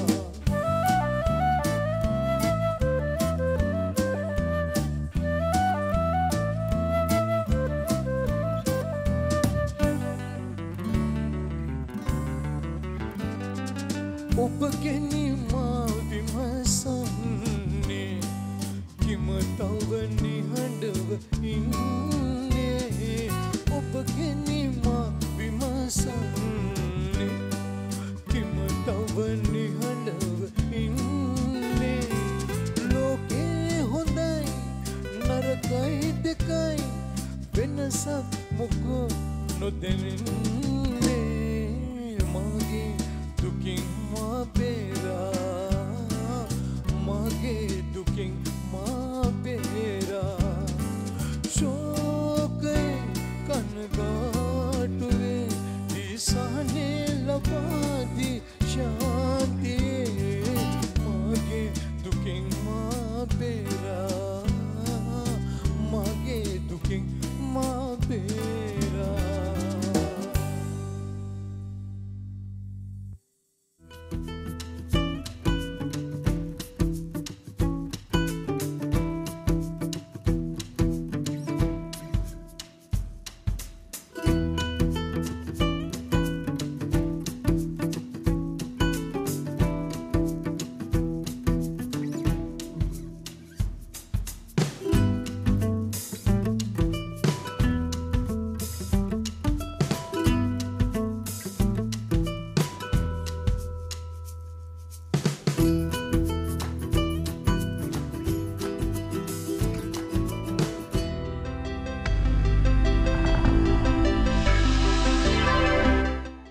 ඔබගෙනි මා විමසන්නේ කිම තව නිහඬව ඉන්නේ ඔබගෙනි මා විමසන්නේ කිම තව නිහඬව ඉන්නේ ලෝකේ හොඳයි නරකයි දෙකයි වෙනසක් මොකෝ නොදැනෙන්නේ මගේ දුකින් මා බේරා මගේ දුකින් මා බේරා